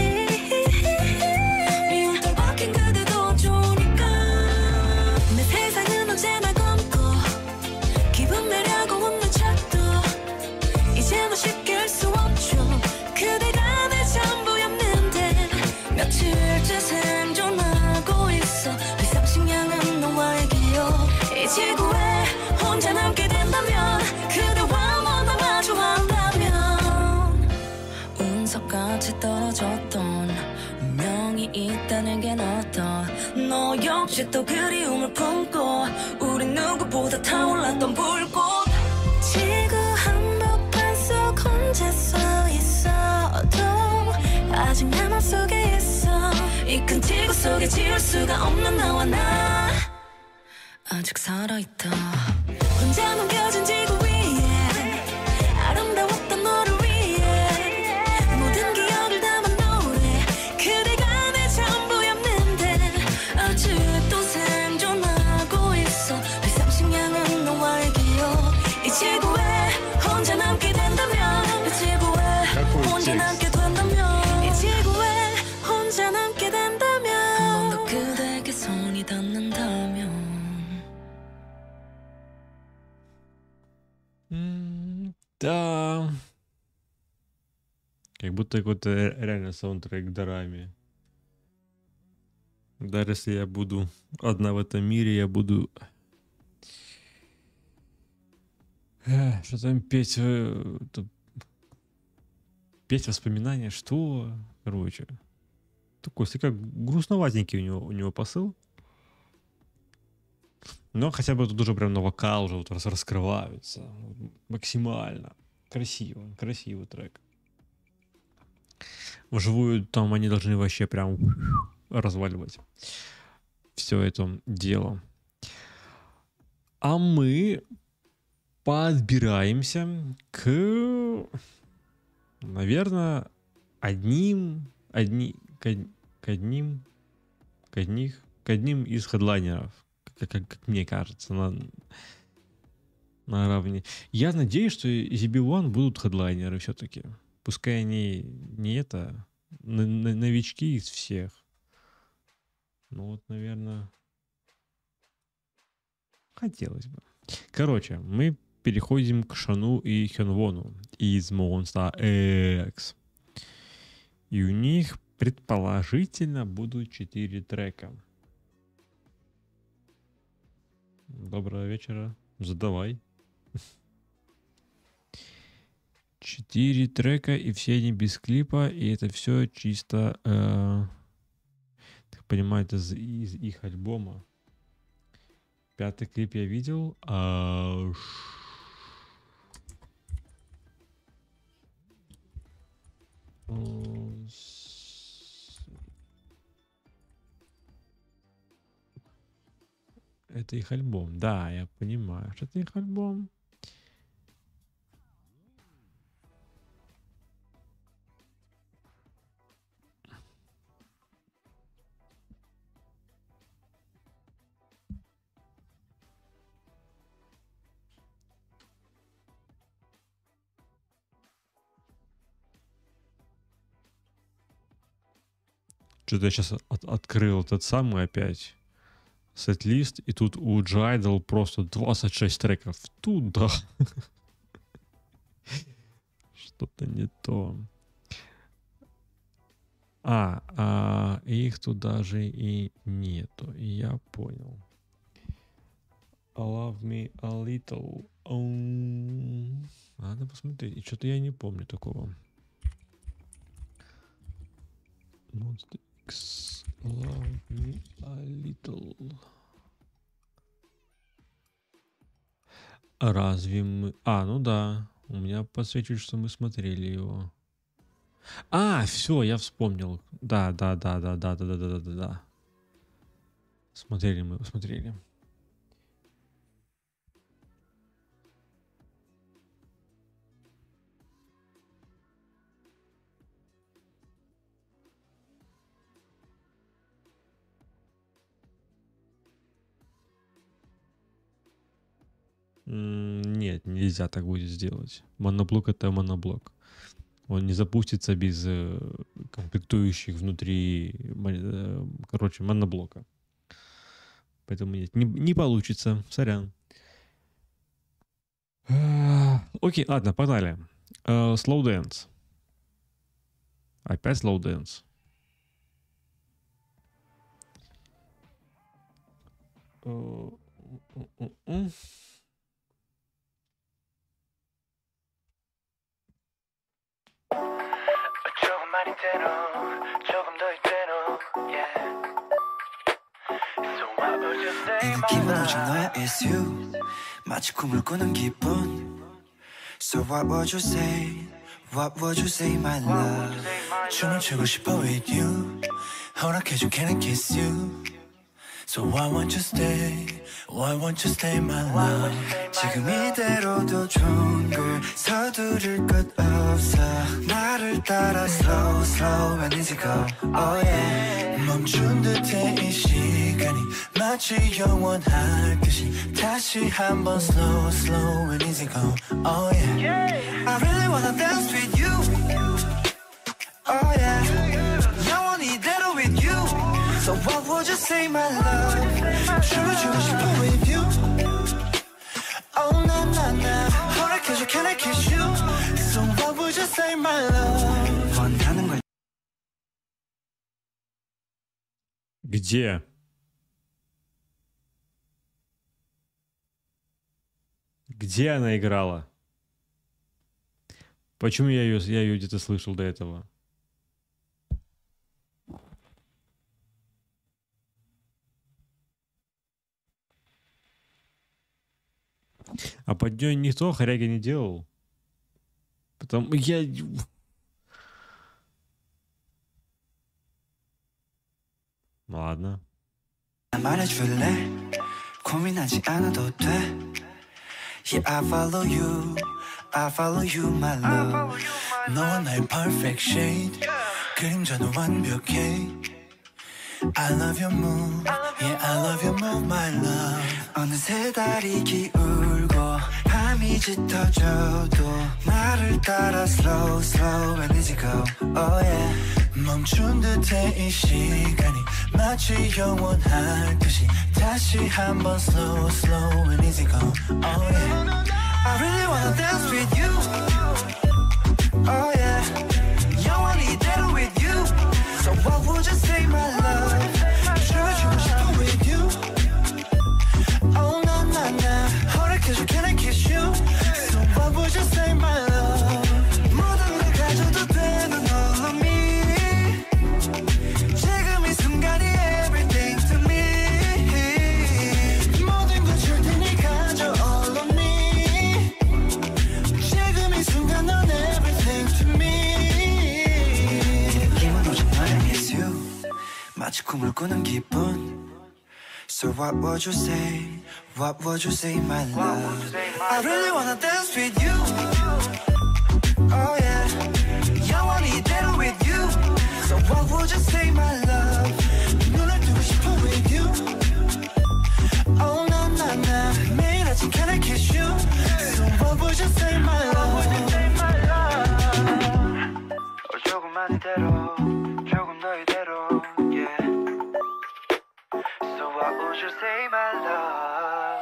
미운 딸 바뀐 그대도 좋으니까 내 세상은 언제나 검고 기분 내려고 웃는 척도 이제 뭐 쉽게 할 수 없죠 그대가 내 전부였는데 며칠째 생존하고 있어 비상식량은 너와의 기억 이 지구에 혼자 남게 된다면 그대와 먼저 마주한다면 운석같이 떨어졌던 운명이 있다는 게 어떤 너 역시 또 그리움을 품고 우리 누구보다 타올랐던 불꽃 지구 한복판 속 혼자 서 있어도 아직 내 맘속에 있어 이 큰 지구 속에 지울 수가 없는 너와 나 아직 살아있다 혼자 남겨진 지구 위에 아름다웠던 너를 위해 모든 기억을 담은 노래 그대가 내 전부였는데 아직도 생존하고 있어 비상식량은 너와의 기억 이 지구에 혼자 남게 된다면 이 지구에 혼자 남게 된다면 이 지구에 혼자 남게 된다면 한 번 더 그대에게 손이 닿는다면 М, Да. Как будто какой-то ре- реально саундтрек к Дораме. Даже если я буду одна в этом мире, я буду... Эх, Что там петь? э, это- Петь воспоминания, что? Короче. Такой слегка грустноватенький у него, у него посыл. Но хотя бы тут уже прям на вокал уже вот рас- раскрываются. Вот максимально. Красиво. Красивый трек. Вживую там они должны вообще прям разваливать все это дело. А мы подбираемся к, наверное, одним, одни, к, од- к одним, к одних, к одним из хедлайнеров, как, как- как мне кажется, на, на равне. Я надеюсь, что из и би один будут хедлайнеры все-таки. Пускай они не это, на- на- новички из всех. Ну вот, наверное, хотелось бы. Короче, мы переходим к Шану и Хёнвону из Monsta X. И у них предположительно будут четыре трека. Доброго вечера. Задавай. Четыре трека, и все они без клипа, и это все чисто, э, так понимаю, это из, из их альбома. Пятый клип я видел. А... Это их альбом. Да, я понимаю, что это их альбом. Что-то я сейчас от- открыл этот самый опять сет-лист, и тут у G-Idol просто двадцать шесть треков. Туда. Что-то не то. А, а, их тут даже и нету. Я понял. Love Me a Little. Um, надо посмотреть. И что-то я не помню такого. Monster X. Love Me a Little. Разве мы... А, ну да. У меня подсвечивает, что мы смотрели его. А, все, я вспомнил. Да, да, да, да, да, да, да, да, да, да. Смотрели мы, смотрели. М, Нет, нельзя так будет сделать. Моноблок — это моноблок. Он не запустится без э, комплектующих внутри, мо- э, короче, моноблока. Поэтому нет, не, не получится. Сорян. А, Окей, ладно, погнали. Э, Slow Dance. Опять Slow Dance. Э, м, м, м. 조금만 이대로 조금 더 이대로 yeah. So what would you say 이 my 느낌은 오직 love 너의 It's you 마치 꿈을 꾸는 기분 So what would you say What would you say my love 춤을 추고 싶어 with you 허락해줘 can I kiss you So why won't you stay Why won't you stay my love 지금 이대로도 좋은 걸 서두를 것 없어 나를 따라 slow slow and easy go Oh yeah 멈춘 듯해 이 시간이 마치 영원할 듯이 다시 한번 slow slow and easy go Oh yeah I really wanna dance with you Oh yeah 영원히 이대로 with you So what would you say my love 춤을 추고 싶어 with you Oh na na na 허락해줘 can I kiss you So what would you say my love 원하는 걸 Где? Где она играла? Почему я ее, я ее где-то слышал до этого? А под нее никто хоряги не делал. Потому я... Ладно. 말해줄래 고민하지 않아도 돼 Yeah I follow you I follow you my love 너와 나의 perfect shade 그림자도 완벽해 I love your move Yeah I love your move my love 어느새 달이 기울고 밤이 짙어져도 나를 따라 slow slow and easy go Oh yeah 멈춘 듯해 이 시간이 마치 영원할 듯이 다시 한번 slow slow and easy go Oh yeah I really wanna dance with you Oh yeah 영원히 이대로 with you So what would you say my love 춤을 추고 싶어 with you Oh na na na 허락해줘 can I kiss you 꿈을 꾸는 기분. So what would you say? What would you say, my love? I really wanna dance with you. Oh yeah. 영원히 이대로 with you. So what would you say, my love? 눈을 뜨고 싶어 with you. Oh na na na. 매일 아침 can I kiss you? So what would you say, my love? 조금만 이대로, 조금 더 이대로, yeah. So what would you say, my love?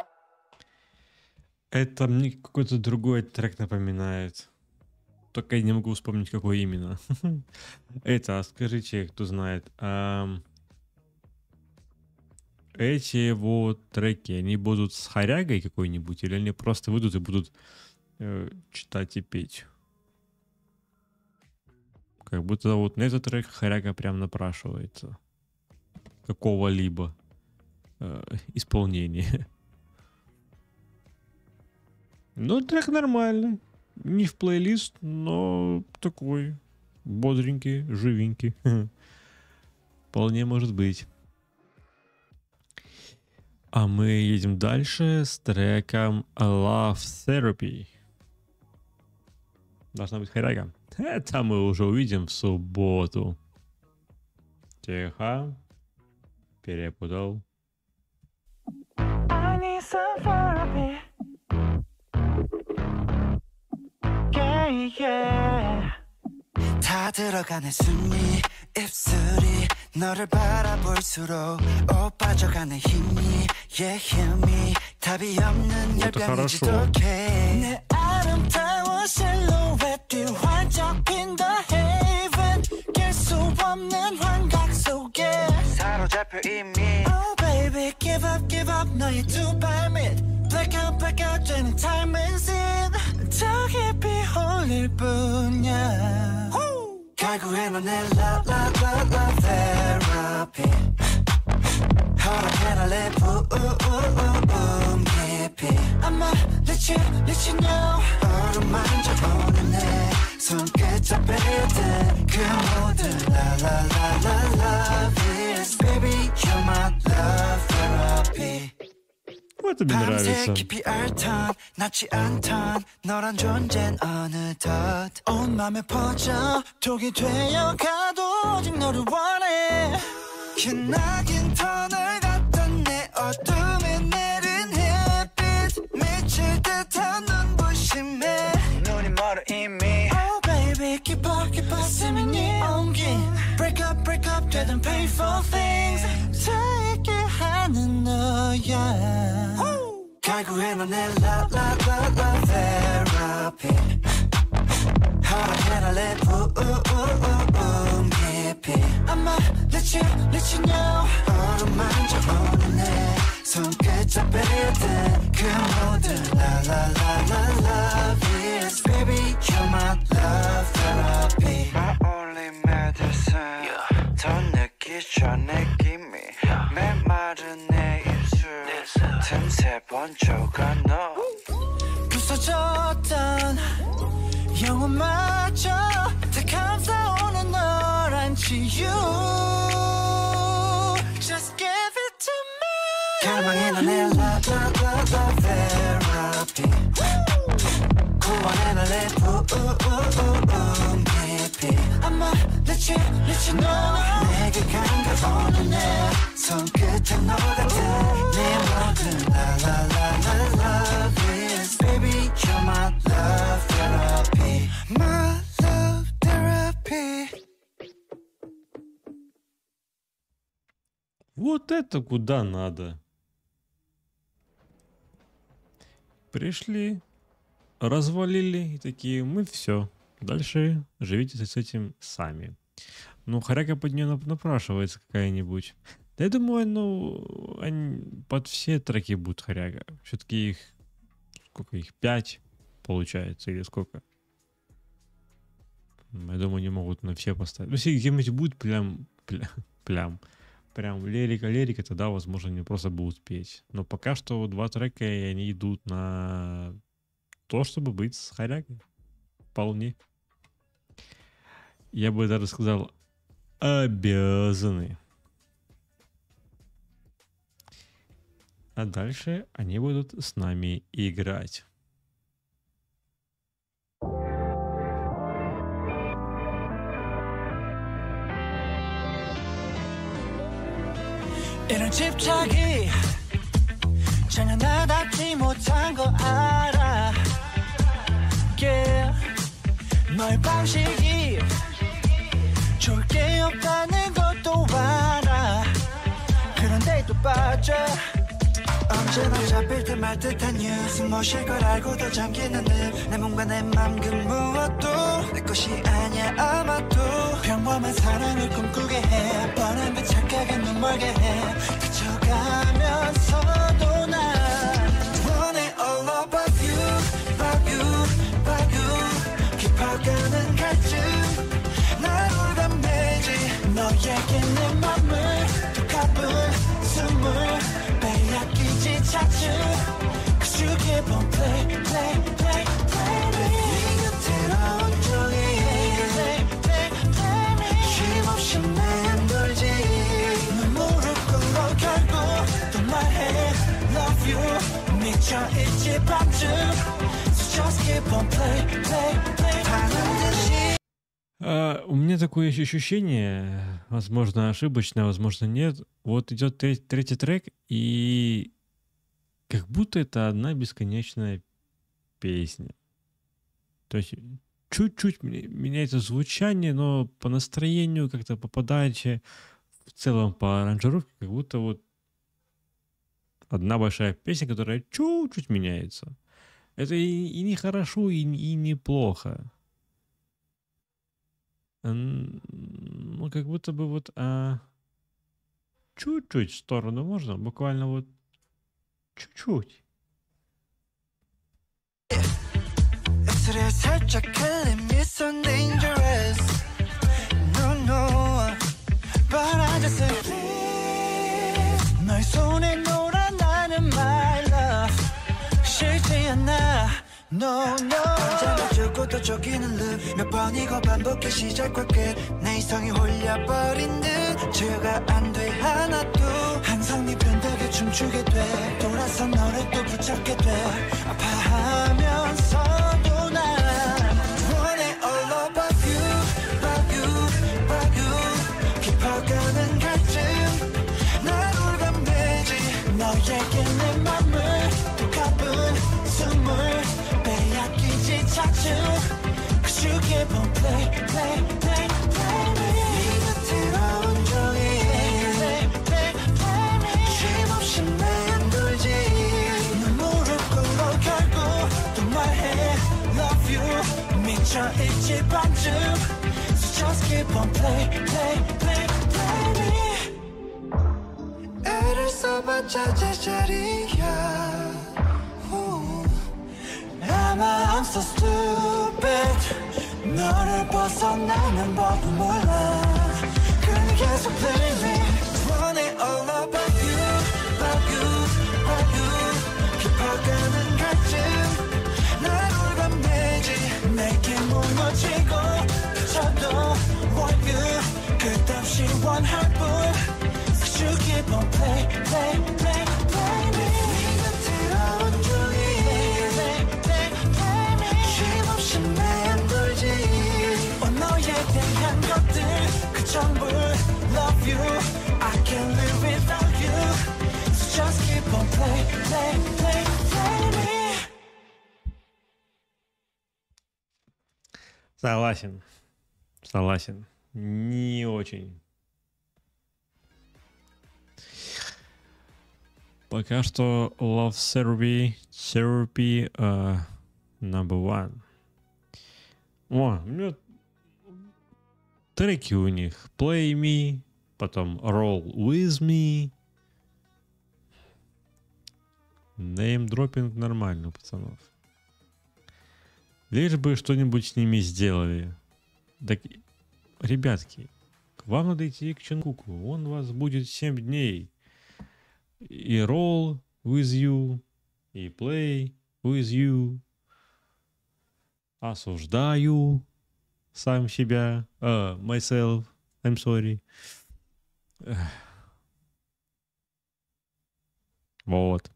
Это мне какой-то другой трек напоминает. Только я не могу вспомнить, какой именно. Это, скажите, кто знает, ам, эти вот треки, они будут с хорягой какой-нибудь, или они просто выйдут и будут э, читать и петь? Как будто вот на этот трек хоряга прям напрашивается. Какого-либо э, исполнения. Ну, трек нормальный. Не в плейлист, но такой бодренький, живенький. Вполне может быть. А мы едем дальше с треком Love Therapy. Должна быть хоряга. Это мы уже увидим в субботу. Тихо. Перепутал. I need some therapy. Yeah, yeah. 다 들어가는 숨이 입술이 너를 바라볼수록 오 빠져가는 힘이 yeah 힘이 답이 없는 열병이 지독해 내 아름다운 실루엣이 활짝 핀 the haven 깰 수 없는 환각 속에 사로잡혀 이미 Oh baby give up give up 너의 두 발 밑 blackout blackout 되는 time is in 더 깊이 홀릴 뿐이야 결국엔 넌 내 love love love love therapy 허락해라 내 부음 깊이 I'ma let you let you know 어루만져보는 내 손끝 잡히듯 그 모든 la la la la love is baby you're my love therapy Вот тебе нравится. 깊이 앓던 낫지 않던 너란 존재는 어느덧 온 맘에 퍼져 독이 되어가도 오직 너를 원해 기나긴 터널 같던 내 어둠에 내린 햇빛 미칠 듯한 눈부심에 눈이 멀어 이미 Oh baby 깊어 깊어 스미니 옮긴 Break up break up 되던 painful things 다 잊게 하는 너야 결국엔 넌 내 love love love love therapy 허락해라 내 부음 깊이 I'ma let you let you know 어루만져보는 내 손끝 잡히듯 그 모든 la la la la love is baby you're my love therapy My only medicine 더 느끼죠 느낌이 메마른 내 입술 틈새 번쩍아 너 부서졌던 영혼마저 다 감싸오는 너란 치유 Just give it to me 갈망해 넌 내 love love love love therapy 구원해 넌 내 부음 깊이 I'ma let you let you know 내게 감겨오는 내 손끝에 너 같은 네 모든 la la la la love is baby you're my love therapy my love therapy Вот это куда надо. Пришли, развалили и такие, мы все. Дальше живите с этим сами. Ну, хоряга под нее напрашивается какая-нибудь. Да я думаю, ну, они под все треки будут хоряга. Все-таки их, сколько их, пять получается, или сколько? Я думаю, не могут на все поставить. Ну, если где-нибудь будет прям, прям, прям, прям лирика-лирика, тогда, возможно, они просто будут петь. Но пока что два трека, и они идут на то, чтобы быть с хорягой. Вполне. Я бы даже сказал, обязаны. А дальше они будут с нами играть. 이런 집착이 전혀 나답지 못한 거 알아. Yeah. 너의 방식이 좋을 게 없다는 것도 알아. 그런데 또 빠져. 언제나 잡힐 듯 말 듯한 뉴스 모실 걸 알고도 잠기는 늪내 몸과 내 맘 그 무엇도 내 것이 아니야 아마도 평범한 사랑을 꿈꾸게 해 뻔한 그 착각에 눈멀게 해 그쳐가면서도 난 원해 all about you about you about you 깊어가는 갈증 날 올감매지 너에게 내 맘을 또 가쁜 숨을 빼앗기지 차츰 Cause you keep on play play play play me 네 곁으로 온종일 play play play me 쉼없이 맴돌지 널 무릎 꿇어 결국 또 말해 love you 미쳐있지 밤중 So just keep on play play play 하는 듯이 А, у меня такое есть ощущение, возможно, ошибочное, возможно, нет. Вот идет тре- третий трек, и как будто это одна бесконечная песня. То есть чуть-чуть ме- меняется звучание, но по настроению, как-то по подаче, в целом по аранжировке, как будто вот одна большая песня, которая чуть-чуть меняется. Это и, и не хорошо, и, и не плохо. Н- Ну, как будто бы вот а, чуть-чуть в сторону можно, буквально вот чуть-чуть. 입술에 살짝 흘린 미소 dangerous No no But I just say please 너의 손에 놀아 나는 my love 싫지 않아 No no 언제나 죽고 또 쫓기는 loop 몇 번이고 반복해 시작과 끝내 이성이 홀려버린 듯 제어가 안 돼 하나도 항상 네 변덕에 춤추게 돼 돌아서 너를 또 붙잡게 돼 아파하면서도 난 원해 all about you about you about you 깊어가는 갈증 날 올감매지 너에게 내 맘을 또 가쁜 숨을 빼앗기지 차츰 Cause you keep on play play play play me 네 곁으로 온종일 play play play me 쉼없이 맴돌지 널 무릎 꿇어 결국 또 말해 love you 미쳐있지 반쯤 So just keep on play play play play me 애를 써봤자 제자리야 아마 I'm so stupid 너를 벗어나는 법은 몰라 그러니 계속 play me 원해 all about you about you about you 깊어가는 갈증 날 올감매지 내게 무너지고 그쳐도 want you 끝없이 원할 뿐 Cause you keep on play play play play me 네 곁으로 온종일 play play play me 쉼없이 맴돌지 어 너에 대한 것들 그 전부 love you I can't live without you So just keep on play play play play me Согласен. Согласен. Не очень. Пока что Love Therapy, Therapy uh, number one. О, у меня треки у них. Play Me, потом Roll With Me. Неймдропинг нормально у пацанов. Лишь бы что-нибудь с ними сделали. Так, ребятки, к вам надо идти к Чонгуку. Он у вас будет семь дней. И roll with you, и play with you. Осуждаю сам себя. Uh, myself. I'm sorry. Вот.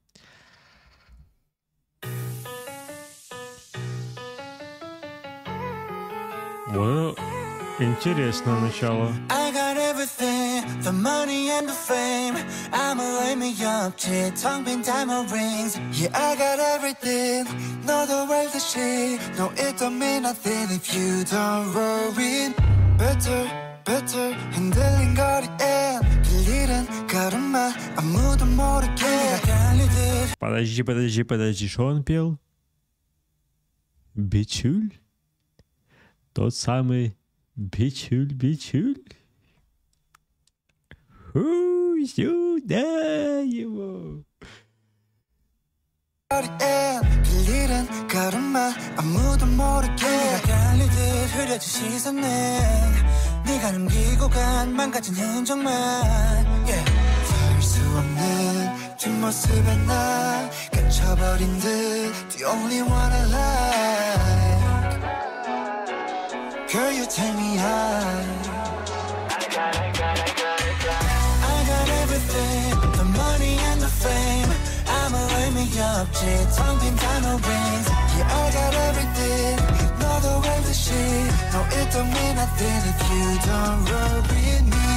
Вот интересное начало. I got everything, the money and the fame. I'ma lay me up, tongue pin diamond rings. Yeah, I got everything, no the world is shit. No, it don't mean nothing if you don't worry. Better, better, 흔들린 거리엔 들리는 걸음마 아무도 모르게 갈리듯. Подожди, подожди, подожди, что он пел? Бичуль? Тот самый Бичуль, Бичуль? Фу, сюда его. 들리는 걸음마 아무도 모르게 갈리듯 흐려진 시선은 네가 남기고 간 망가진 흔적만 yeah. 닿을 수 없는 뒷모습에 나 갇혀버린 듯 The only one I like Girl you take me high I got, I got, I got, I got I got everything The money and the fame I'ma lay me up, tongue pin diamond rings Yeah, I got everything No, the way the shit No, it don't mean nothing if you don't roll with me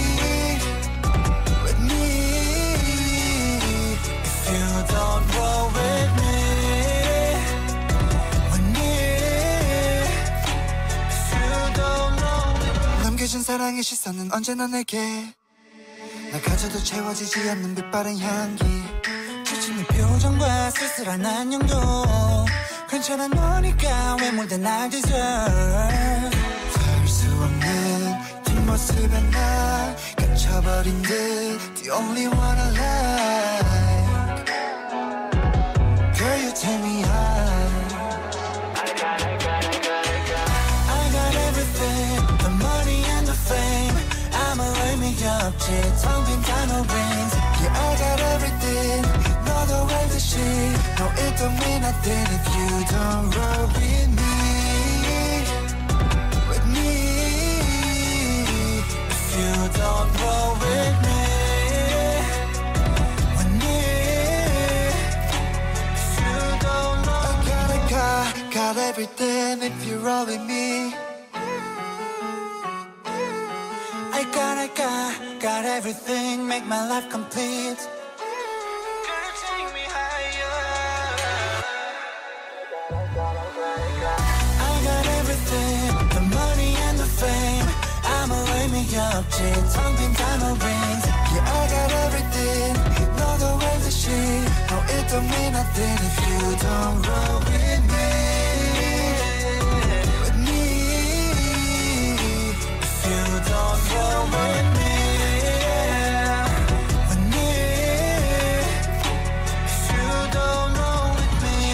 With me If you don't roll with me With me If you don't roll with me 남겨진 사랑의 시선은 언제나 내게 나 가져도 채워지지 않는 빛바랜 향기 지친 표정과 쓸쓸한 안녕도 괜찮아 너니까 외몰된 날 deserve 닿을 수 없는 뒷모습에 나 갇혀버린 듯 The only one I like Girl you take me high I got, I got, I got, I got I got everything The money and the fame I'ma lay me up tongue pin diamond rings Yeah I got everything No the way the shit No it don't mean nothing if you don't roll with me With me If you don't roll with me With me If you don't roll I got, I got, got everything if you roll with me I got, I got, got everything, make my life complete. Girl, take me higher. I got everything, the money and the fame. I'ma lay me up, tongue pin diamond rings. Yeah, I got everything, know the way the shit. No, it don't mean nothing if you don't roll with me. With me, if you don't roll with me. With me, if you don't roll with me.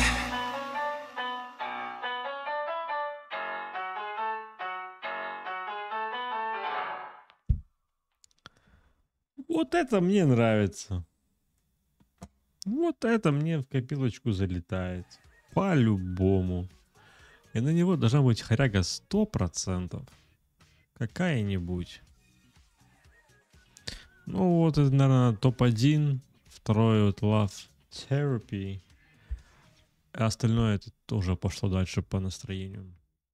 Вот это мне нравится. Вот это мне в копилочку залетает. По-любому. И на него должна быть хоряга сто процентов. Какая-нибудь. Ну вот это, наверное, топ один. Второй вот Love Therapy. А остальное это тоже пошло дальше по настроению.